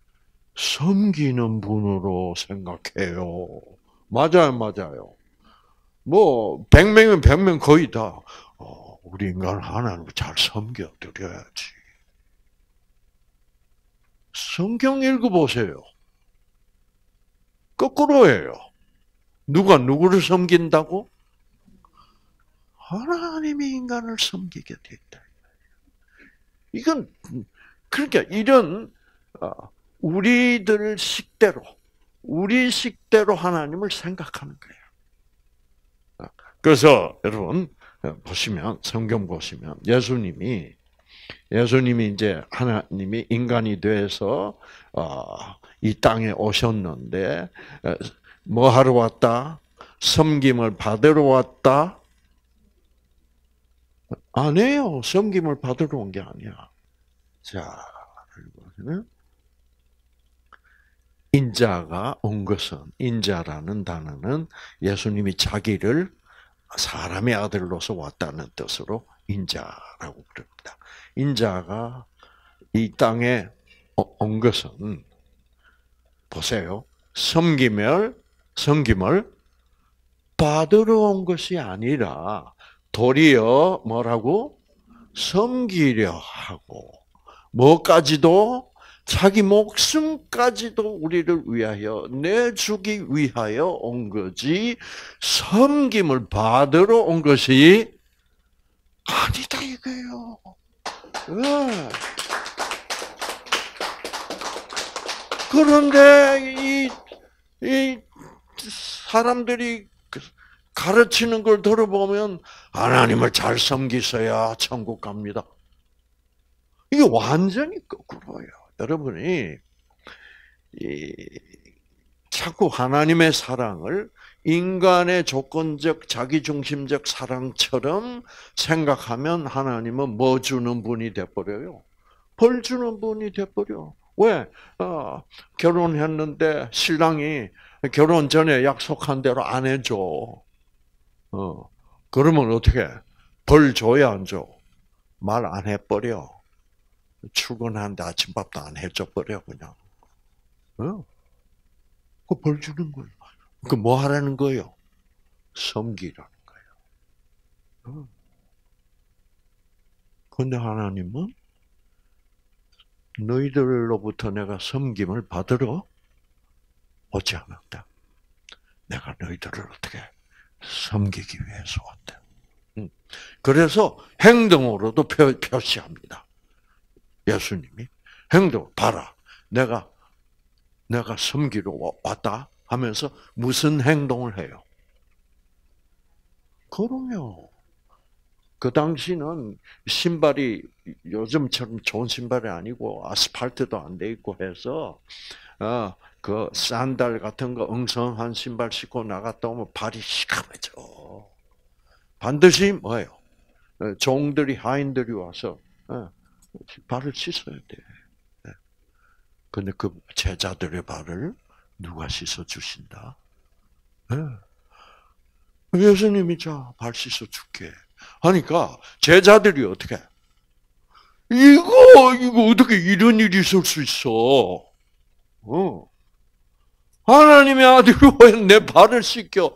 섬기는 분으로 생각해요. 맞아요, 맞아요. 뭐 백 명이면 백 명 거의 다 어, 우리 인간을 하나님을 잘 섬겨 드려야지. 성경 읽어보세요. 거꾸로예요. 누가 누구를 섬긴다고? 하나님이 인간을 섬기게 돼 있다. 이건 그러니까 이런 우리들 식대로 우리 식대로 하나님을 생각하는 거예요. 그래서 여러분 보시면 성경 보시면 예수님이 예수님이 이제 하나님이 인간이 돼서 이 땅에 오셨는데 뭐 하러 왔다? 섬김을 받으러 왔다? 아니에요. 섬김을 받으러 온 게 아니야. 자, 이거는 인자가 온 것은, 인자라는 단어는 예수님이 자기를 사람의 아들로서 왔다는 뜻으로 인자라고 부릅니다. 인자가 이 땅에 온 것은, 보세요. 섬김을, 섬김을 받으러 온 것이 아니라 도리어 뭐라고? 섬기려 하고, 뭐까지도? 자기 목숨까지도 우리를 위하여 내주기 위하여 온 거지, 섬김을 받으러 온 것이 아니다 이거예요. 네. 그런데 이, 이 사람들이 가르치는 걸 들어보면 하나님을 잘 섬기셔야 천국 갑니다. 이게 완전히 거꾸로예요. 여러분이 이, 자꾸 하나님의 사랑을 인간의 조건적 자기중심적 사랑처럼 생각하면 하나님은 뭐 주는 분이 돼버려요? 벌 주는 분이 돼버려. 왜? 어, 결혼했는데 신랑이 결혼 전에 약속한 대로 안 해줘. 어, 그러면 어떻게? 벌 줘야 안 줘? 말 안 해버려. 출근하는데 아침밥도 안 해줘 버려 그냥. 어? 그 벌 주는 거예요. 그 뭐 하라는 거예요? 섬기라는 거예요. 어. 근데 하나님은 너희들로부터 내가 섬김을 받으러 오지 않았다. 내가 너희들을 어떻게 섬기기 위해서 왔다. 그래서 행동으로도 표, 표시합니다. 예수님이 행동 봐라. 내가 내가 섬기러 왔다 하면서 무슨 행동을 해요? 그럼요. 그 당시는 신발이 요즘처럼 좋은 신발이 아니고 아스팔트도 안 돼 있고 해서 어, 그 샌들 같은 거 엉성한 신발 신고 나갔다 오면 발이 시커매져. 반드시 뭐예요? 종들이 하인들이 와서 발을 씻어야 돼. 근데 그 제자들의 발을 누가 씻어 주신다? 예수님이 자, 발 씻어 줄게. 하니까 제자들이 어떻게? 이거 이거 어떻게 이런 일이 있을 수 있어? 어. 하나님의 아들이 왜 내 발을 씻겨?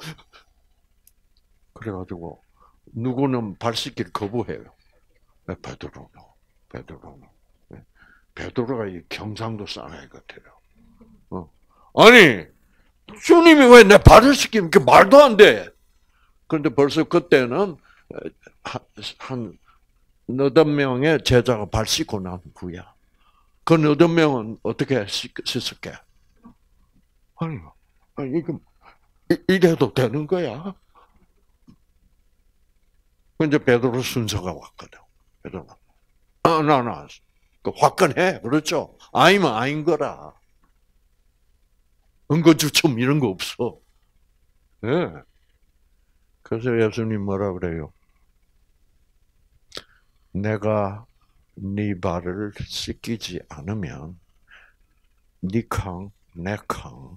그래가지고 누구는 발 씻기를 거부해요. 베드로는 베드로는 베드로가 이 경상도 사나이 같아요. 어. 아니 주님이 왜 내 발을 씻깁니까? 말도 안 돼. 그런데 벌써 그때는 한 너댓 명의 제자가 발 씻고 난 후야. 그 너댓 명은 어떻게 씻을게? 아니, 아니 이거 이래도 되는 거야? 근데 베드로 순서가 왔거든. 베드로, 아, 나, 나, 화끈해, 그렇죠? 아니면 아닌 거라. 은거주춤 이런 거 없어. 예. 네. 그래서 예수님 뭐라 그래요? 내가 네 발을 씻기지 않으면 네 캉, 내 캉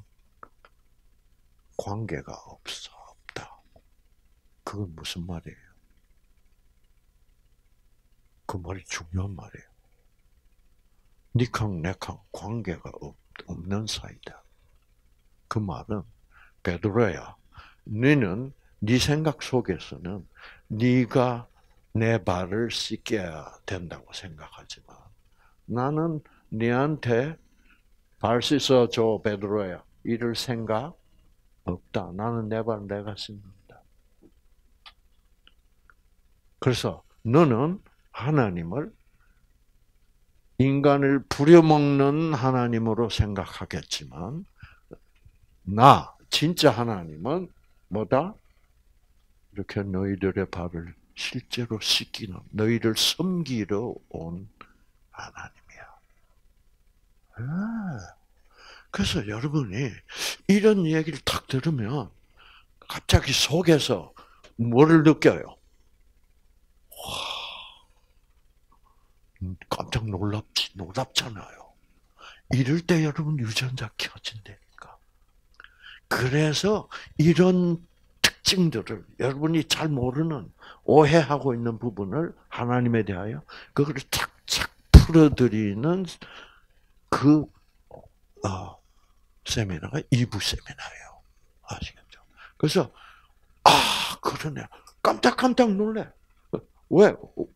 관계가 없어, 없다. 그건 무슨 말이에요? 그 말이 중요한 말이에요. 네 캉, 내 캉 관계가 없는 사이다. 그 말은 베드로야, 너는 네 생각 속에서는 네가 내 발을 씻겨야 된다고 생각하지만 나는 네한테 발 씻어줘 베드로야 이럴 생각 없다. 나는 내 발 내가 씻는다. 그래서 너는 하나님을 인간을 부려먹는 하나님으로 생각하겠지만 나 진짜 하나님은 뭐다? 이렇게 너희들의 발을 실제로 씻기는 너희를 섬기러 온 하나님이야. 그래서 여러분이 이런 얘기를 딱 들으면 갑자기 속에서 뭐를 느껴요? 와, 깜짝 놀랍지, 놀랍잖아요. 이럴 때 여러분 유전자 켜진다니까. 그래서 이런 특징들을 여러분이 잘 모르는 오해하고 있는 부분을 하나님에 대하여 그거를 착착 풀어드리는 그 어, 세미나가 이 부 세미나예요. 아시겠죠? 그래서 아 그러네. 깜짝깜짝 놀래. 왜?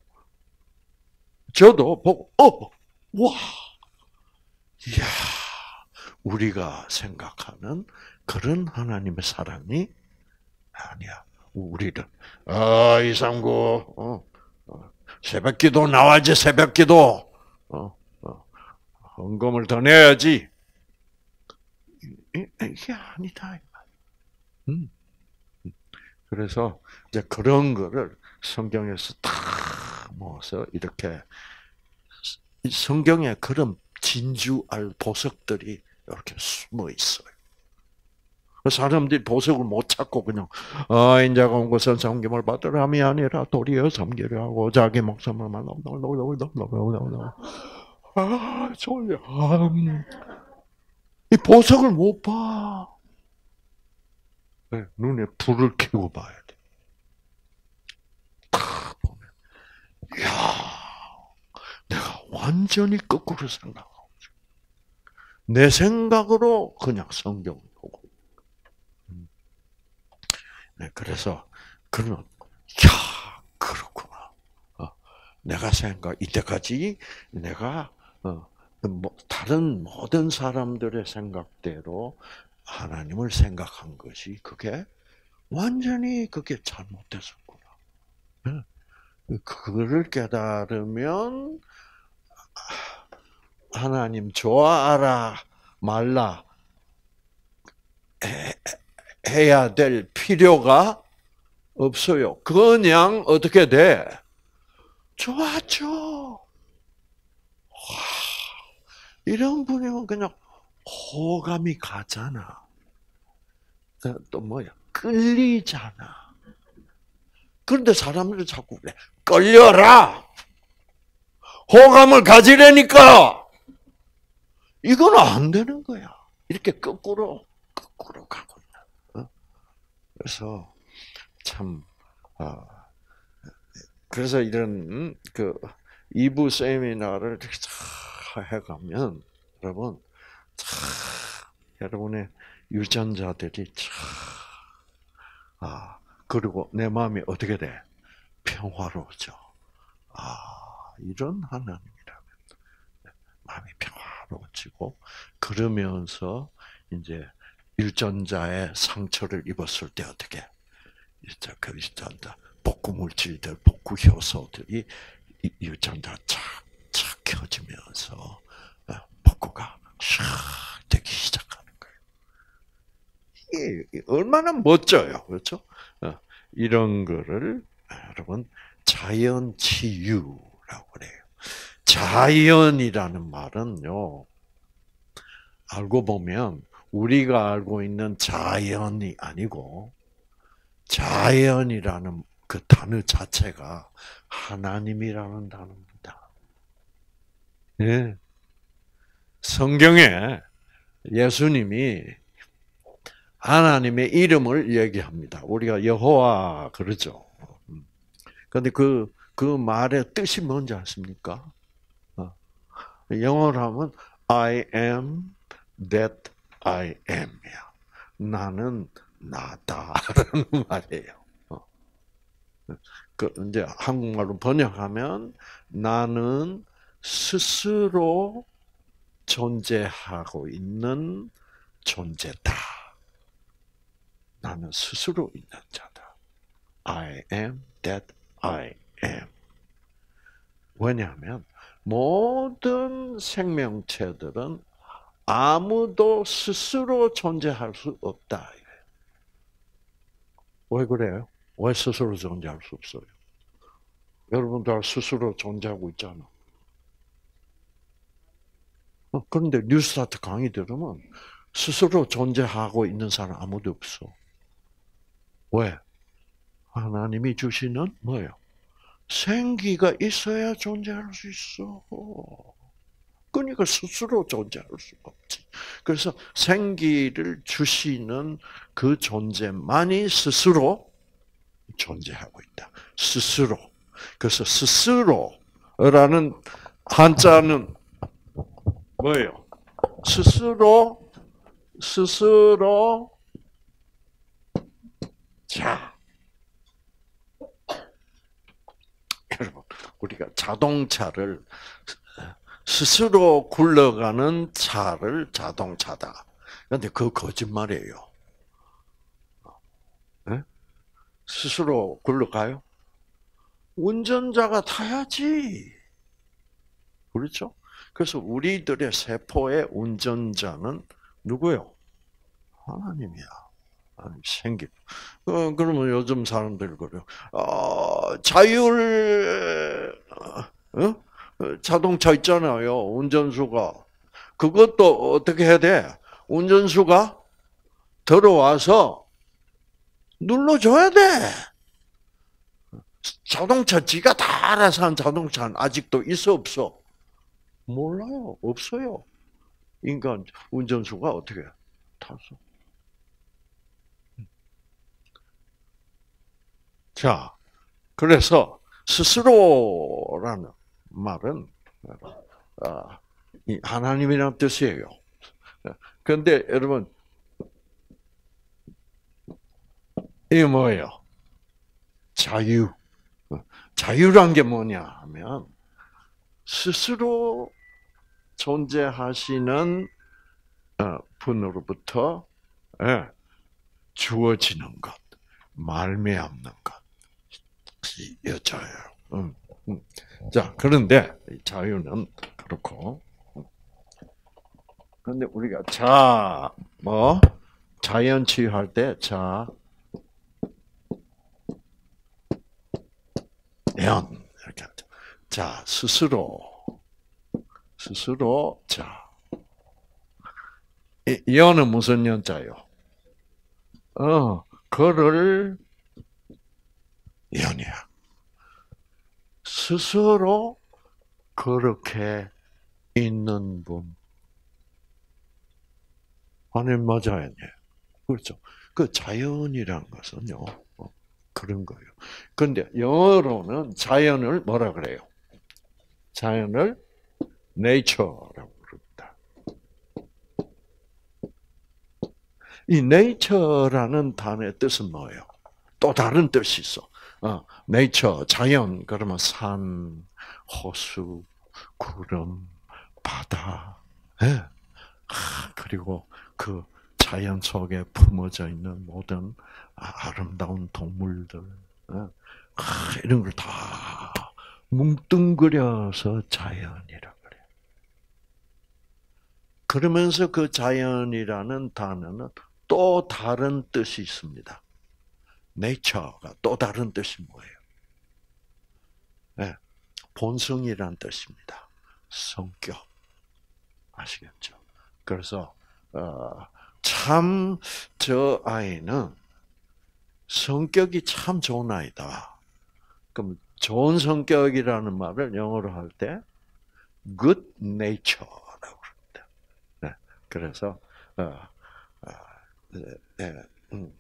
저도 보고 어, 와, 이야, 우리가 생각하는 그런 하나님의 사랑이 아니야. 우리는 아 이삼구 어, 어, 새벽기도 나와야지 새벽기도 어, 어, 헌금을 더 내야지 이게 아니다. 음. 그래서 이제 그런 거를 성경에서 다 모아서 이렇게 성경에 그런 진주알 보석들이 이렇게 숨어 있어요. 사람들이 보석을 못 찾고 그냥 아 인자가 온 것은 섬김을 받으람이 아니라 도리어 섬기려 하고 자기 목숨을 말로 아 졸려. 이 보석을 못 봐. 네, 눈에 불을 켜고 봐야 돼. 딱 보면, 이야, 내가 완전히 거꾸로 생각하고 있어. 내 생각으로 그냥 성경을 보고. 네, 그래서 그런, 야, 그렇구나. 어, 내가 생각 이때까지 내가 어, 뭐 다른 모든 사람들의 생각대로 하나님을 생각한 것이 그게 완전히 그게 잘못됐었구나. 그거를 깨달으면 하나님 좋아하라 말라 해야 될 필요가 없어요. 그냥 어떻게 돼? 좋았죠. 이런 분이면 그냥 호감이 가잖아. 또 뭐야? 끌리잖아. 그런데 사람들이 자꾸 그래. 끌려라! 호감을 가지려니까! 이건 안 되는 거야. 이렇게 거꾸로, 거꾸로 가고 있다. 그래서, 참, 어, 그래서 이런, 그, 이 부 세미나를 이렇게 해가면, 여러분, 참, 여러분의 유전자들이 참, 아, 그리고 내 마음이 어떻게 돼? 평화로워져. 아, 이런 하나님이라면 마음이 평화로워지고 그러면서 이제 유전자의 상처를 입었을 때 어떻게? 그 유전자 복구 물질들, 복구 효소들이 유전자 착착 켜지면서 복구가 샥 되기 시작하는 거예요. 이게 얼마나 멋져요, 그렇죠? 이런 거를 여러분 자연치유라고 그래요. 자연이라는 말은요, 알고 보면 우리가 알고 있는 자연이 아니고 자연이라는 그 단어 자체가 하나님이라는 단어입니다. 예. 성경에 예수님이 하나님의 이름을 얘기합니다. 우리가 여호와 그러죠. 그런데 그, 그 말의 뜻이 뭔지 아십니까? 영어로 하면 I am that I am이야. 나는 나다라는 말이에요. 그 이제 한국말로 번역하면 나는 스스로 존재하고 있는 존재다. 나는 스스로 있는 자다. I am that I am. 왜냐하면 모든 생명체들은 아무도 스스로 존재할 수 없다. 왜 그래요? 왜 스스로 존재할 수 없어요? 여러분 다 스스로 존재하고 있잖아. 그런데 뉴스타트 강의 들으면 스스로 존재하고 있는 사람 아무도 없어. 왜? 하나님이 주시는 뭐예요? 생기가 있어야 존재할 수 있어. 그러니까 스스로 존재할 수가 없지. 그래서 생기를 주시는 그 존재만이 스스로 존재하고 있다. 스스로. 그래서 스스로라는 한자는 뭐예요? 스스로, 스스로, 자. 여러분, 우리가 자동차를 스스로 굴러가는 차를 자동차다. 그런데 그 거짓말이에요. 네? 스스로 굴러가요? 운전자가 타야지. 그렇죠? 그래서 우리들의 세포의 운전자는 누구요? 하나님이야. 하나님 생기. 어, 그러면 요즘 사람들 그래요. 어, 자율, 어? 자동차 있잖아요. 운전수가. 그것도 어떻게 해야 돼? 운전수가 들어와서 눌러줘야 돼. 자동차 지가 다 알아서 한 자동차는 아직도 있어 없어? 몰라요. 없어요. 인간 운전수가 어떻게 탔어? 자, 그래서 스스로라는 말은 하나님이라는 뜻이에요. 그런데 여러분 이게 뭐예요? 자유. 자유란 게 뭐냐 하면 스스로 존재하시는 분으로부터 주어지는 것, 말미암는 것이 여자예요. 음, 음. 자, 그런데 자유는 그렇고, 그런데 우리가 자, 뭐 자연치유할 때 자, 연 이렇게 하죠. 자, 스스로, 스스로 자. 이 연은 무슨 연자요? 어, 그를 연이야. 스스로 그렇게 있는 분. 아니, 맞아요. 그렇죠. 그 자연이란 것은요, 그런 거예요. 그런데 영어로는 자연을 뭐라 그래요? 자연을 nature라고 부릅니다. 이 nature라는 단어의 뜻은 뭐예요? 또 다른 뜻이 있어. 어, nature, 자연, 그러면 산, 호수, 구름, 바다, 예. 아, 그리고 그 자연 속에 품어져 있는 모든 아름다운 동물들, 예. 아, 이런 걸 다 뭉뚱그려서 자연이라 그래. 그러면서 그 자연이라는 단어는 또 다른 뜻이 있습니다. nature가 또 다른 뜻이 뭐예요? 네, 본성이란 뜻입니다. 성격. 아시겠죠? 그래서 어, 참 저 아이는 성격이 참 좋은 아이다. 그럼 좋은 성격이라는 말을 영어로 할 때 good nature라고 합니다. 네, 그래서 어, 어, 네, 네, 음,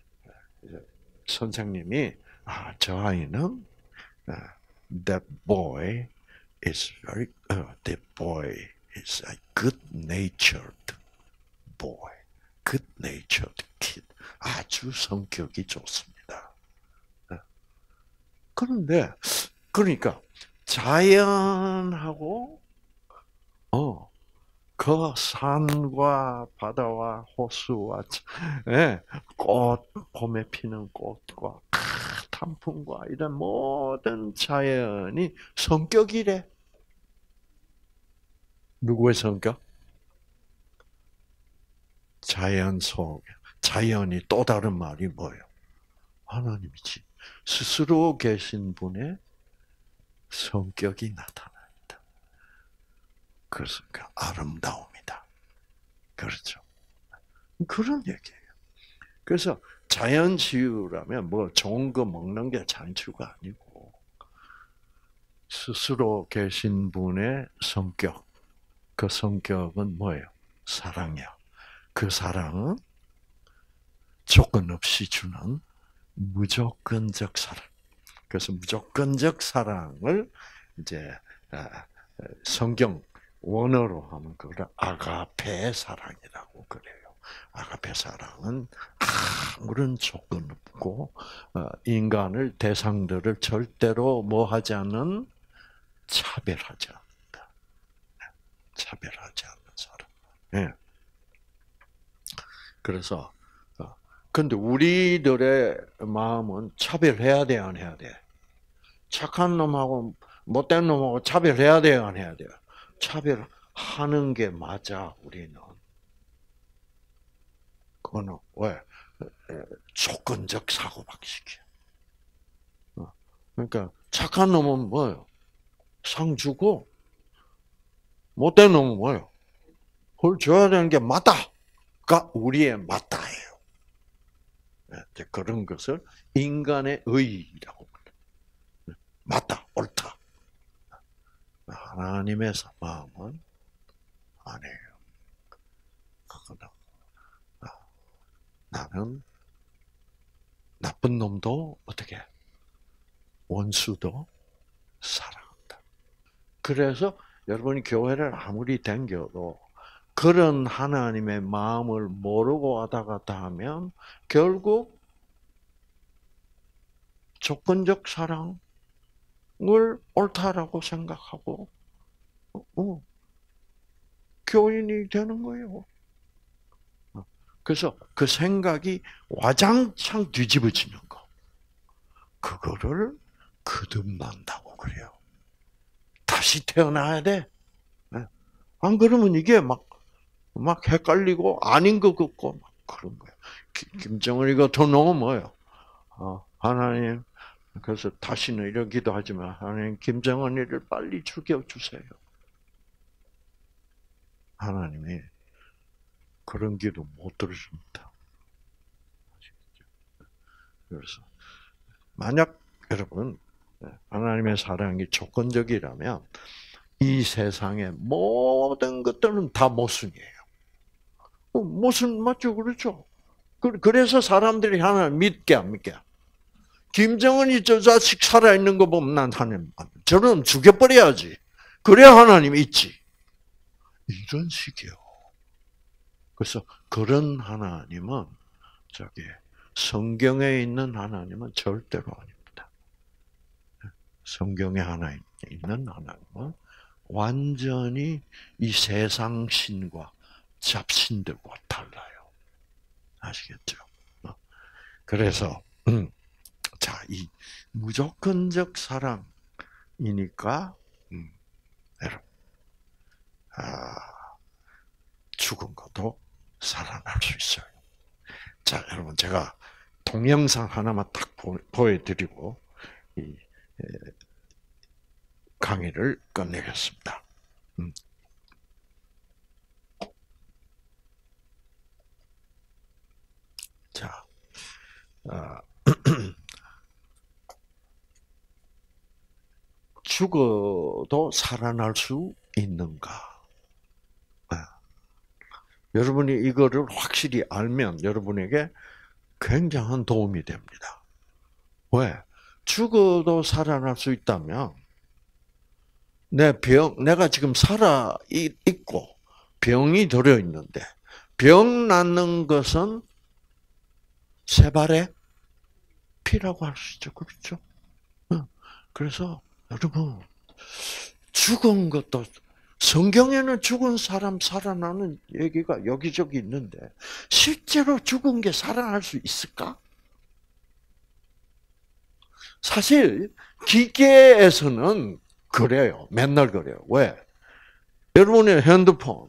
선생님이 아, 저 아이는 uh, that boy is very uh, that boy is a good-natured boy, good-natured kid. 아주 성격이 좋습니다. 그런데 그러니까 자연하고 어. 그 산과 바다와 호수와 예, 꽃, 봄에 피는 꽃과 단풍과 이런 모든 자연이 성격이래. 누구의 성격? 자연 속에. 자연이 또 다른 말이 뭐예요? 하나님이지. 스스로 계신 분의 성격이 나타난다. 그래서 그 아름다움이다. 그렇죠. 그런 얘기예요. 그래서 자연치유라면 뭐 좋은 거 먹는 게 자연치유가 아니고 스스로 계신 분의 성격, 그 성격은 뭐예요? 사랑이야. 그 사랑은 조건 없이 주는 무조건적 사랑. 그래서 무조건적 사랑을 이제 성경 원어로 하면 그걸 아가페 사랑이라고 그래요. 아가페 사랑은 아무런 조건 없고 인간을 대상들을 절대로 뭐 하지 않는 차별하지 않는다. 차별하지 않는 사랑. 예. 그래서 근데 우리들의 마음은 차별해야 돼, 안 해야 돼? 착한 놈하고 못된 놈하고 차별해야 돼요, 안 해야 돼요? 차별하는 게 맞아, 우리는. 그거는 왜? 조건적 사고방식이야. 그러니까 착한 놈은 뭐예요? 상 주고 못된 놈은 뭐예요? 헐 줘야 되는 게 맞다가 우리의 맞다예요. 그런 것을 인간의 의라고 말해요. 맞다, 옳다. 하나님의 마음은 아니에요. 그거는 나는 나쁜 놈도 어떻게 원수도 사랑한다. 그래서 여러분이 교회를 아무리 다녀도 그런 하나님의 마음을 모르고 왔다 갔다 하면 결국 조건적 사랑을 옳다라고 생각하고 어, 교인이 되는 거예요. 그래서 그 생각이 와장창 뒤집어지는 거. 그거를 거듭난다고 그래요. 다시 태어나야 돼. 안 그러면 이게 막, 막 헷갈리고 아닌 것 같고 막 그런 거예요. 김정은이 같은 놈은 뭐예요? 어, 하나님, 그래서 다시는 이런 기도하지만 하나님 김정은이를 빨리 죽여주세요. 하나님이 그런 기도 못 들으십니다. 그래서 만약 여러분 하나님의 사랑이 조건적이라면 이 세상의 모든 것들은 다 모순이에요. 모순 맞죠, 그렇죠? 그래서 사람들이 하나님 믿게 안 믿게? 김정은이 저 자식 살아 있는 거 보면 난 하나님 저는 죽여버려야지. 그래야 하나님 있지. 이런 식이요. 그래서 그런 하나님은 저기 성경에 있는 하나님은 절대로 아닙니다. 성경에 하나 있는 하나님은 완전히 이 세상 신과 잡신들과 달라요. 아시겠죠? 그래서 자, 이 무조건적 사랑이니까 음, 여러분 아, 죽은 것도 살아날 수 있어요. 자, 여러분 제가 동영상 하나만 딱 보여드리고 이 강의를 끝내겠습니다. 음. 자, 어, 죽어도 살아날 수 있는가? 네. 여러분이 이거를 확실히 알면 여러분에게 굉장한 도움이 됩니다. 왜? 죽어도 살아날 수 있다면 내 병, 내가 지금 살아 있고 병이 들어 있는데 병 낫는 것은 세 발의 피라고 할 수 있죠, 그렇죠? 그래서 여러분 죽은 것도 성경에는 죽은 사람 살아나는 얘기가 여기저기 있는데 실제로 죽은 게 살아날 수 있을까? 사실 기계에서는 그래요. 맨날 그래요. 왜? 여러분의 핸드폰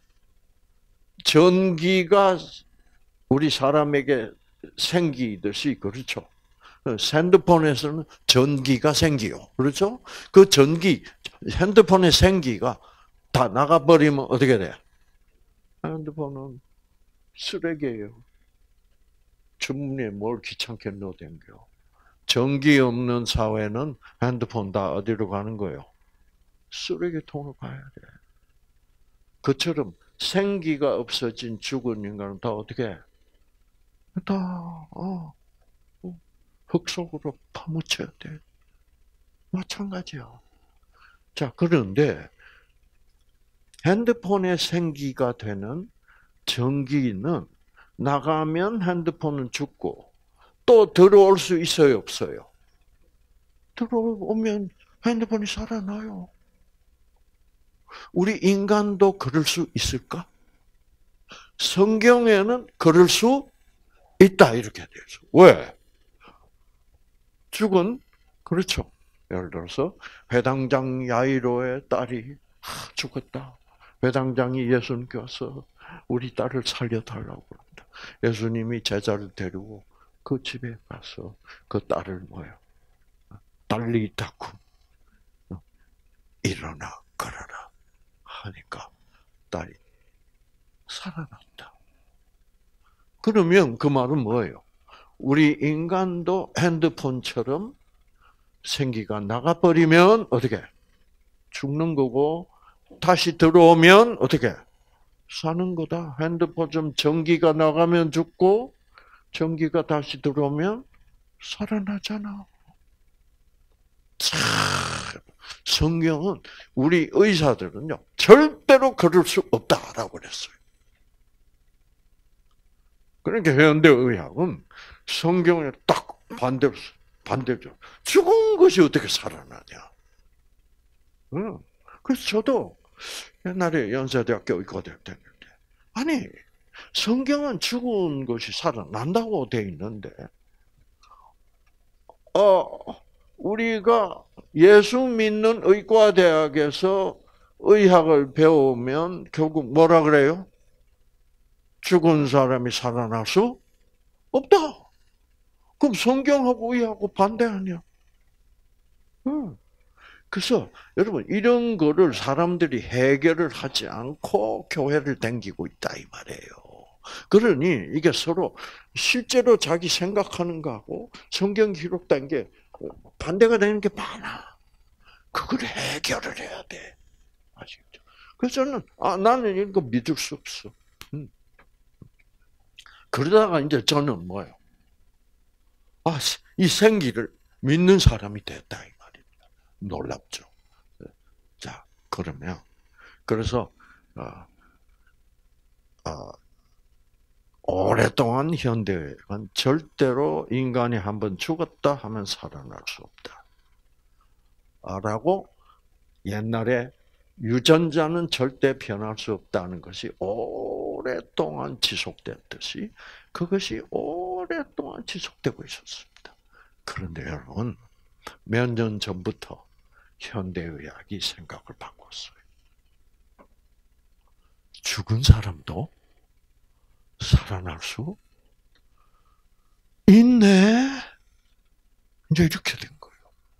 전기가 우리 사람에게 생기듯이 그렇죠. 핸드폰에서는 전기가 생기요. 그렇죠? 그 전기, 핸드폰의 생기가 다 나가버리면 어떻게 돼? 핸드폰은 쓰레기예요. 주머니에 뭘 귀찮게 넣어댕겨. 전기 없는 사회는 핸드폰 다 어디로 가는 거예요? 쓰레기통으로 가야 돼. 그처럼 생기가 없어진 죽은 인간은 다 어떻게 해? 다 어, 어, 흙 속으로 파묻혀야 돼. 마찬가지야. 자, 그런데 핸드폰에 생기가 되는 전기는 나가면 핸드폰은 죽고 또 들어올 수 있어요, 없어요? 들어오면 핸드폰이 살아나요. 우리 인간도 그럴 수 있을까? 성경에는 그럴 수 있다 이렇게 되죠. 왜? 죽은 그렇죠. 예를 들어서 회당장 야이로의 딸이 죽었다. 회당장이 예수님께 와서 우리 딸을 살려달라고 그런다. 예수님이 제자를 데리고 그 집에 가서 그 딸을 뭐요? 달리다쿰 일어나 걸어라 하니까 딸이 살아났다. 그러면 그 말은 뭐예요? 우리 인간도 핸드폰처럼 생기가 나가버리면 어떻게? 죽는 거고 다시 들어오면 어떻게? 사는 거다. 핸드폰 좀 전기가 나가면 죽고 전기가 다시 들어오면 살아나잖아. 참, 성경은 우리 의사들은요 절대로 그럴 수 없다라고 그랬어요. 그러니까 현대의학은 성경에 딱 반대로 반대죠. 죽은 것이 어떻게 살아나냐? 응. 그래서 저도 옛날에 연세대학교 의과대학 다녔는데 아니 성경은 죽은 것이 살아난다고 돼 있는데 어 우리가 예수 믿는 의과대학에서 의학을 배우면 결국 뭐라 그래요? 죽은 사람이 살아날 수 없다. 그럼 성경하고 의학하고 반대 아니야? 응. 그래서 여러분 이런 거를 사람들이 해결을 하지 않고 교회를 다니고 있다 이 말이에요. 그러니 이게 서로 실제로 자기 생각하는 거하고 성경 기록된 게 반대가 되는 게 많아. 그걸 해결을 해야 돼. 아시겠죠? 그래서 저는 아 나는 이거 믿을 수 없어. 음. 그러다가 이제 저는 뭐예요? 아, 이 생기를 믿는 사람이 됐다 이 말입니다. 놀랍죠. 자, 그러면 그래서 어, 어, 오랫동안 현대의학은 절대로 인간이 한번 죽었다 하면 살아날 수 없다. 라고 옛날에 유전자는 절대 변할 수 없다는 것이 오랫동안 지속됐듯이 그것이 오랫동안 지속되고 있었습니다. 그런데 여러분 몇 년 전부터 현대의학이 생각을 바꿨어요. 죽은 사람도 살아날 수 있네. 이제 이렇게 된 거예요.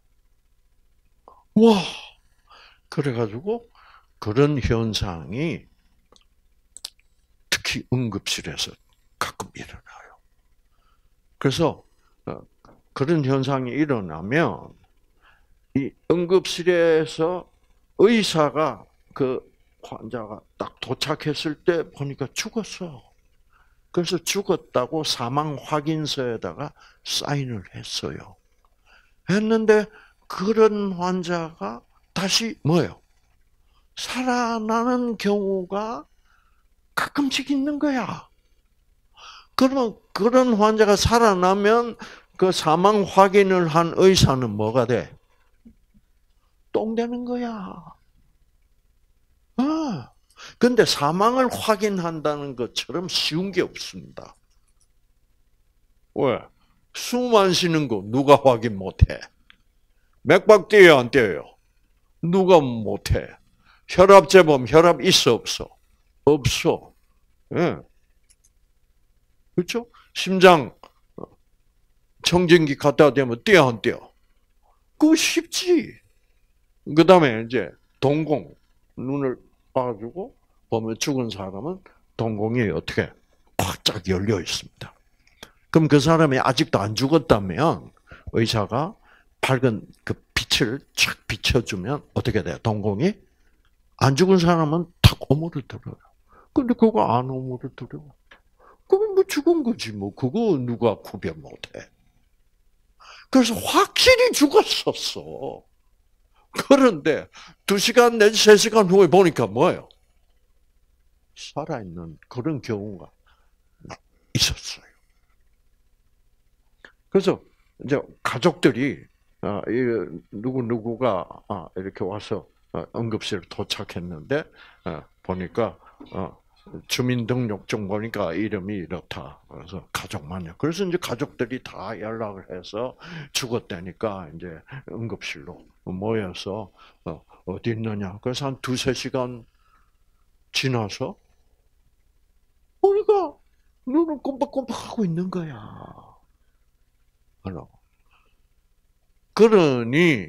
와, 그래가지고 그런 현상이 특히 응급실에서 가끔 일어나요. 그래서 그런 현상이 일어나면 이 응급실에서 의사가 그 환자가 딱 도착했을 때 보니까 죽었어. 그래서 죽었다고 사망 확인서에다가 사인을 했어요. 했는데 그런 환자가 다시 뭐예요? 살아나는 경우가 가끔씩 있는 거야. 그러면 그런 환자가 살아나면 그 사망 확인을 한 의사는 뭐가 돼? 똥 되는 거야. 아, 근데 사망을 확인한다는 것처럼 쉬운 게 없습니다. 왜? 숨 안 쉬는 거 누가 확인 못해? 맥박 뛰어요, 안 뛰어요? 누가 못해? 혈압 재보면 혈압 있어, 없어? 없어. 예. 그렇죠? 심장 청진기 갖다 대면 뛰어, 안 뛰어? 그거 쉽지. 그 다음에 이제 동공, 눈을 봐가지고 보면 죽은 사람은 동공이 어떻게 활짝 열려 있습니다. 그럼 그 사람이 아직도 안 죽었다면 의사가 밝은 그 빛을 쫙 비춰주면 어떻게 돼요? 동공이 안 죽은 사람은 탁 오므러들어요. 근데 그거 안 오므러들어. 그건 뭐 죽은 거지 뭐. 그거 누가 구별 못해. 그래서 확실히 죽었었어. 그런데 두 시간 내지 세 시간 후에 보니까 뭐예요? 살아있는 그런 경우가 있었어요. 그래서 이제 가족들이 아, 누구 누구가 아, 이렇게 와서 응급실에 도착했는데 보니까 주민등록증 보니까 이름이 이렇다. 그래서 가족만요. 그래서 이제 가족들이 다 연락을 해서 죽었다니까 이제 응급실로 모여서 어디 있느냐. 그래서 한 두세 시간 지나서 우리가 눈을 꼼빡꼼빡하고 있는 거야. 그러니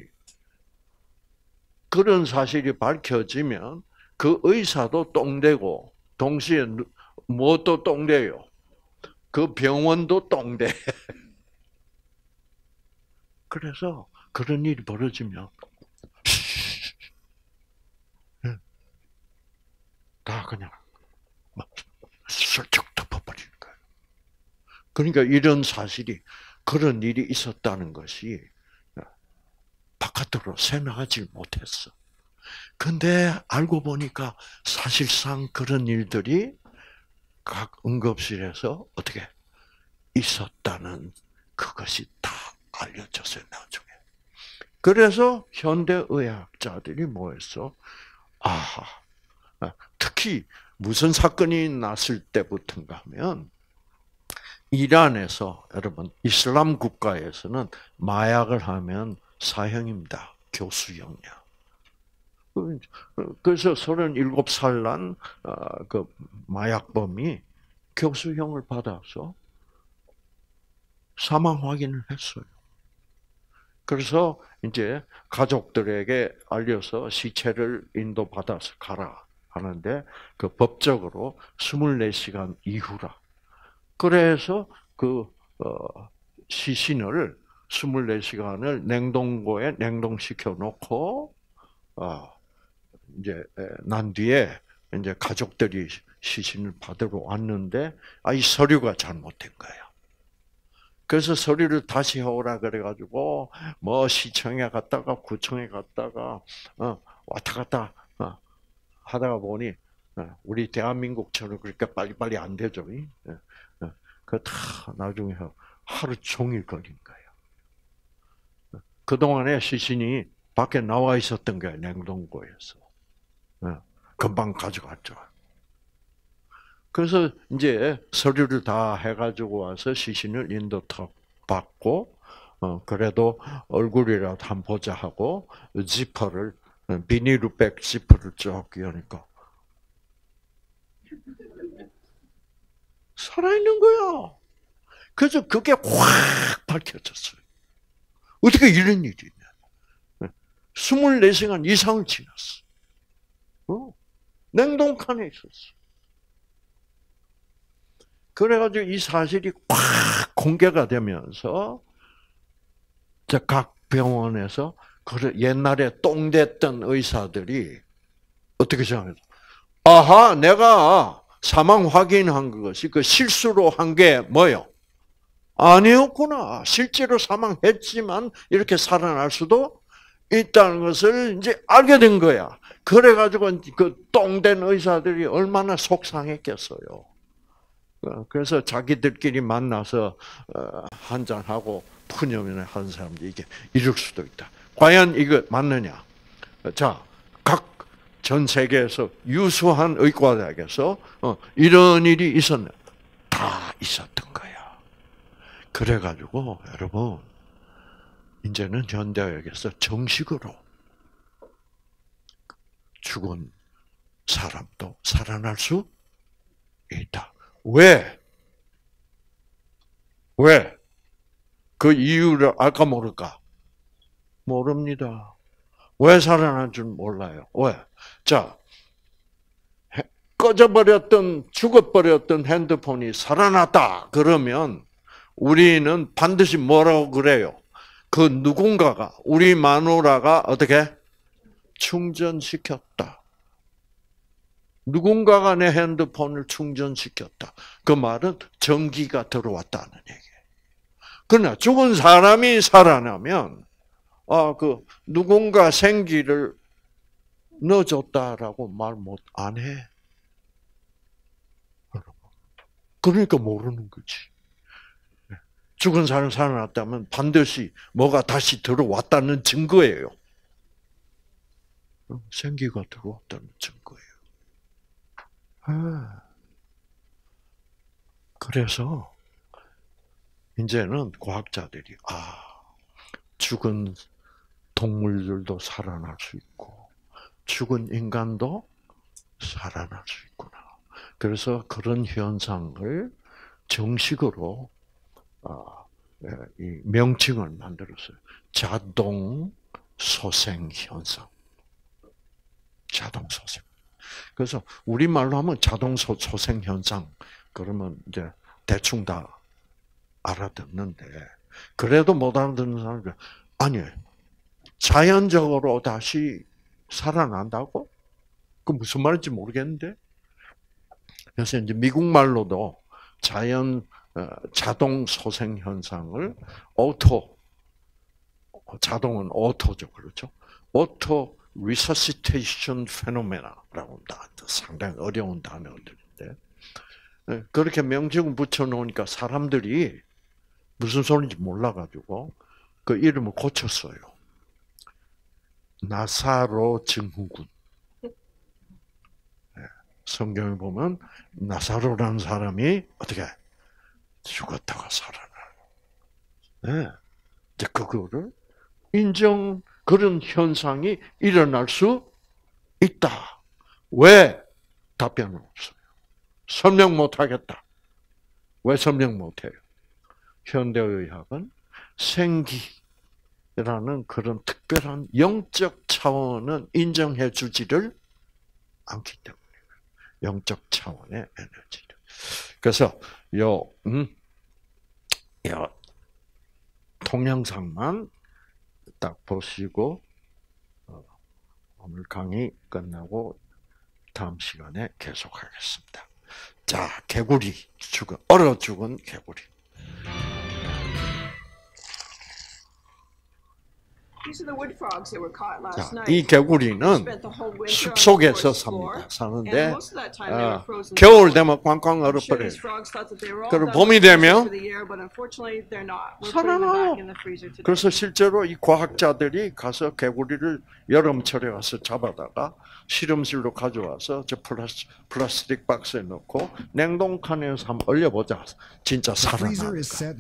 그런 사실이 밝혀지면 그 의사도 똥되고 동시에 무엇도 똥돼요. 그 병원도 똥돼. 그래서 그런 일이 벌어지면 다 그냥 슬쩍 덮어버리는 거예요. 그러니까 이런 사실이 그런 일이 있었다는 것이 바깥으로 새나가지 못했어. 근데 알고 보니까 사실상 그런 일들이 각 응급실에서 어떻게 있었다는 그것이 다 알려졌어요, 나중에. 그래서 현대의학자들이 뭐했어? 아하, 특히 무슨 사건이 났을 때부터인가 하면 이란에서 여러분 이슬람 국가에서는 마약을 하면 사형입니다. 교수형이야. 그래서 서른일곱 살 난 그 마약범이 교수형을 받아서 사망 확인을 했어요. 그래서 이제 가족들에게 알려서 시체를 인도받아서 가라 하는데 그 법적으로 이십사 시간 이후라. 그래서 그 어, 시신을 이십사 시간을 냉동고에 냉동시켜 놓고 어, 이제 난 뒤에 이제 가족들이 시신을 받으러 왔는데 아, 이 서류가 잘못된 거예요. 그래서 서류를 다시 해오라 그래가지고 뭐 시청에 갔다가 구청에 갔다가 어, 왔다 갔다 어, 하다가 보니 어, 우리 대한민국처럼 그렇게 빨리빨리 안 되죠. 어, 어, 그 다 나중에 하루 종일 걸린 거예요. 그 동안에 시신이 밖에 나와 있었던 거예요, 냉동고에서. 어, 금방 가져갔죠. 그래서 이제 서류를 다 해가지고 와서 시신을 인도턱 받고, 어, 그래도 얼굴이라도 한번 보자 하고, 지퍼를, 비닐백 지퍼를 쭉 여니까, 살아있는 거야. 그래서 그게 확 밝혀졌어요. 어떻게 이런 일이 있냐. 이십사 시간 이상을 지났어. 어? 냉동칸에 있었어. 그래가지고 이 사실이 확 공개가 되면서 각 병원에서 옛날에 똥됐던 의사들이 어떻게 생각해요? 아하, 내가 사망 확인한 것이 그 실수로 한 게 뭐요? 아니었구나. 실제로 사망했지만 이렇게 살아날 수도 있다는 것을 이제 알게 된 거야. 그래가지고 그 똥된 의사들이 얼마나 속상했겠어요. 그래서 자기들끼리 만나서 한잔하고 푸념을 한 사람들이 이게 이럴 수도 있다. 과연 이거 맞느냐? 자, 각 전 세계에서 유수한 의과대학에서 이런 일이 있었네. 다 있었던 거야. 그래가지고 여러분 이제는 현대의학에서 정식으로 죽은 사람도 살아날 수 있다. 왜? 왜? 그 이유를 알까 모를까? 모릅니다. 왜 살아난 줄 몰라요. 왜? 자, 꺼져버렸던, 죽어버렸던 핸드폰이 살아났다. 그러면 우리는 반드시 뭐라고 그래요? 그 누군가가, 우리 마누라가 어떻게? 충전시켰다. 누군가가 내 핸드폰을 충전시켰다. 그 말은 전기가 들어왔다는 얘기예요. 그러나 죽은 사람이 살아나면 아, 그 누군가 생기를 넣어줬다라고 말 못 안 해. 그러니까 모르는 거지. 죽은 사람 살아났다면 반드시 뭐가 다시 들어왔다는 증거예요. 생기가 들어왔다는 증거예요. 아, 그래서 이제는 과학자들이 아, 죽은 동물들도 살아날 수 있고 죽은 인간도 살아날 수 있구나. 그래서 그런 현상을 정식으로 이 명칭을 만들었어요. 자동 소생 현상. 자동 소생. 그래서 우리말로 하면 자동 소생 현상. 그러면 이제 대충 다 알아듣는데 그래도 못 알아듣는 사람이 아니 자연적으로 다시 살아난다고? 그 무슨 말인지 모르겠는데. 그래서 이제 미국 말로도 자연 자동 소생 현상을 오토 자동은 오토죠, 그렇죠? 오토 resuscitation phenomena라고 한다. 상당히 어려운 단어들인데 그렇게 명칭을 붙여놓으니까 사람들이 무슨 소리인지 몰라가지고 그 이름을 고쳤어요. 나사로 증후군. 성경에 보면 나사로라는 사람이 어떻게 죽었다가 살아나요. 네. 이제 그거를 인정 그런 현상이 일어날 수 있다. 왜? 답변은 없어요. 설명 못 하겠다. 왜 설명 못 해요? 현대의학은 생기라는 그런 특별한 영적 차원은 인정해 주지를 않기 때문에. 영적 차원의 에너지를. 그래서 요, 음, 요 동영상만 딱 보시고 어, 오늘 강의 끝나고 다음 시간에 계속하겠습니다. 자, 개구리 죽은 얼어 죽은 개구리. 자, 이 개구리는 숲속에서 삽니다. 사는데 어, 겨울 되면 꽝꽝 얼어버려요. 그리고 봄이 되면 살아나요. 그래서 실제로 이 과학자들이 가서 개구리를 여름철에 가서 잡아다가 실험실로 가져와서 저 플라스, 플라스틱 박스에 넣고 냉동칸에서 한번 얼려보자. 진짜 살아나니까.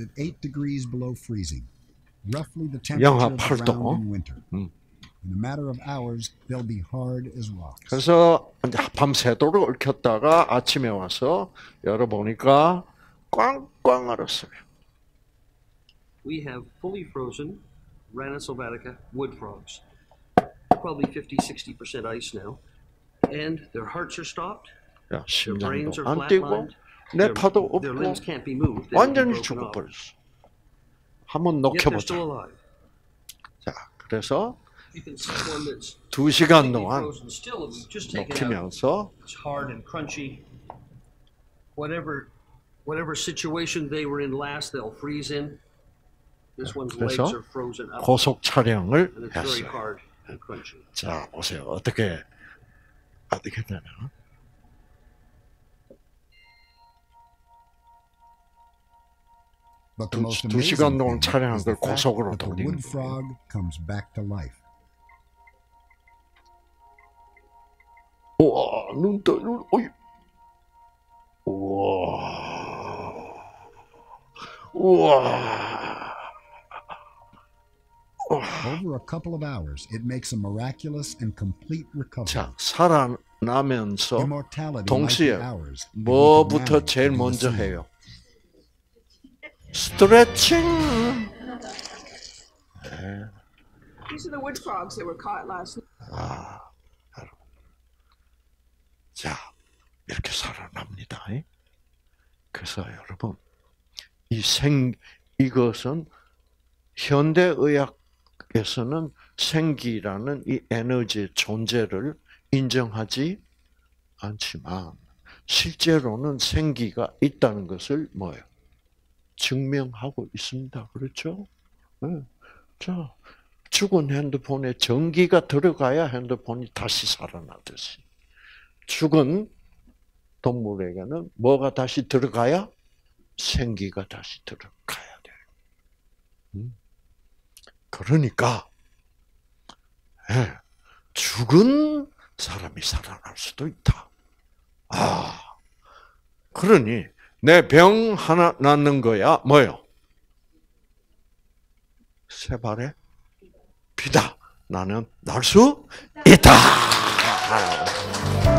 Roughly the 영하 temperature 팔 of the 도. ground in winter. 음. In a matter of hours, they'll be hard as rocks. 그래서 밤새도록 얽혔다가 아침에 와서 열어보니까 꽝꽝 얼었어요. We have fully frozen Rana sylvatica wood frogs. Probably fifty, sixty percent ice now. And their hearts are stopped. 야, Their brains 심장도 are 안 뛰고 flatlined. 뇌파도 Their, their limbs 없고 can't be moved. They 완전히 would be broken off. 죽어버렸어. 한번 Yet they're 녹여보자. still alive. 자, 그래서 You can see one that's 두 시간 completely 동안 frozen still. If you just take it out, 녹이면서 it's hard and crunchy. Whatever, whatever situation they were in last, they'll freeze in. This one's legs 그래서 are frozen up, 고속 촬영을 and it's very 했어요. hard and crunchy. 자, 보세요. 어떻게 어떻게 되나? But the 두, most 두 amazing 시간 동안 thing 촬영한 is the 걸 fact 고속으로 that the 돌리는 wood 거예요. frog comes back to life. 우와, 눈 떠, 눈, 어이. 우와. 우와. Over a couple of hours, it makes a miraculous and complete recovery. 자, 살아나면서 Immortality might be 동시에 ours. if we could 뭐부터 manage to 제일 do the 먼저 same. 해요? 스트레칭. 네. These are the wood frogs that were caught last night. 아, 여러분. 자, 이렇게 살아납니다. 그래서 여러분, 이 생, 이것은 현대의학에서는 생기라는 이 에너지의 존재를 인정하지 않지만, 실제로는 생기가 있다는 것을 뭐예요? 증명하고 있습니다. 그렇죠? 네. 자, 죽은 핸드폰에 전기가 들어가야 핸드폰이 다시 살아나듯이, 죽은 동물에게는 뭐가 다시 들어가야? 생기가 다시 들어가야 돼요. 음. 그러니까 예, 죽은 사람이 살아날 수도 있다. 아, 그러니 내 병 하나 낫는 거야 뭐요? 세 발의 비다. 나는 날 수 있다.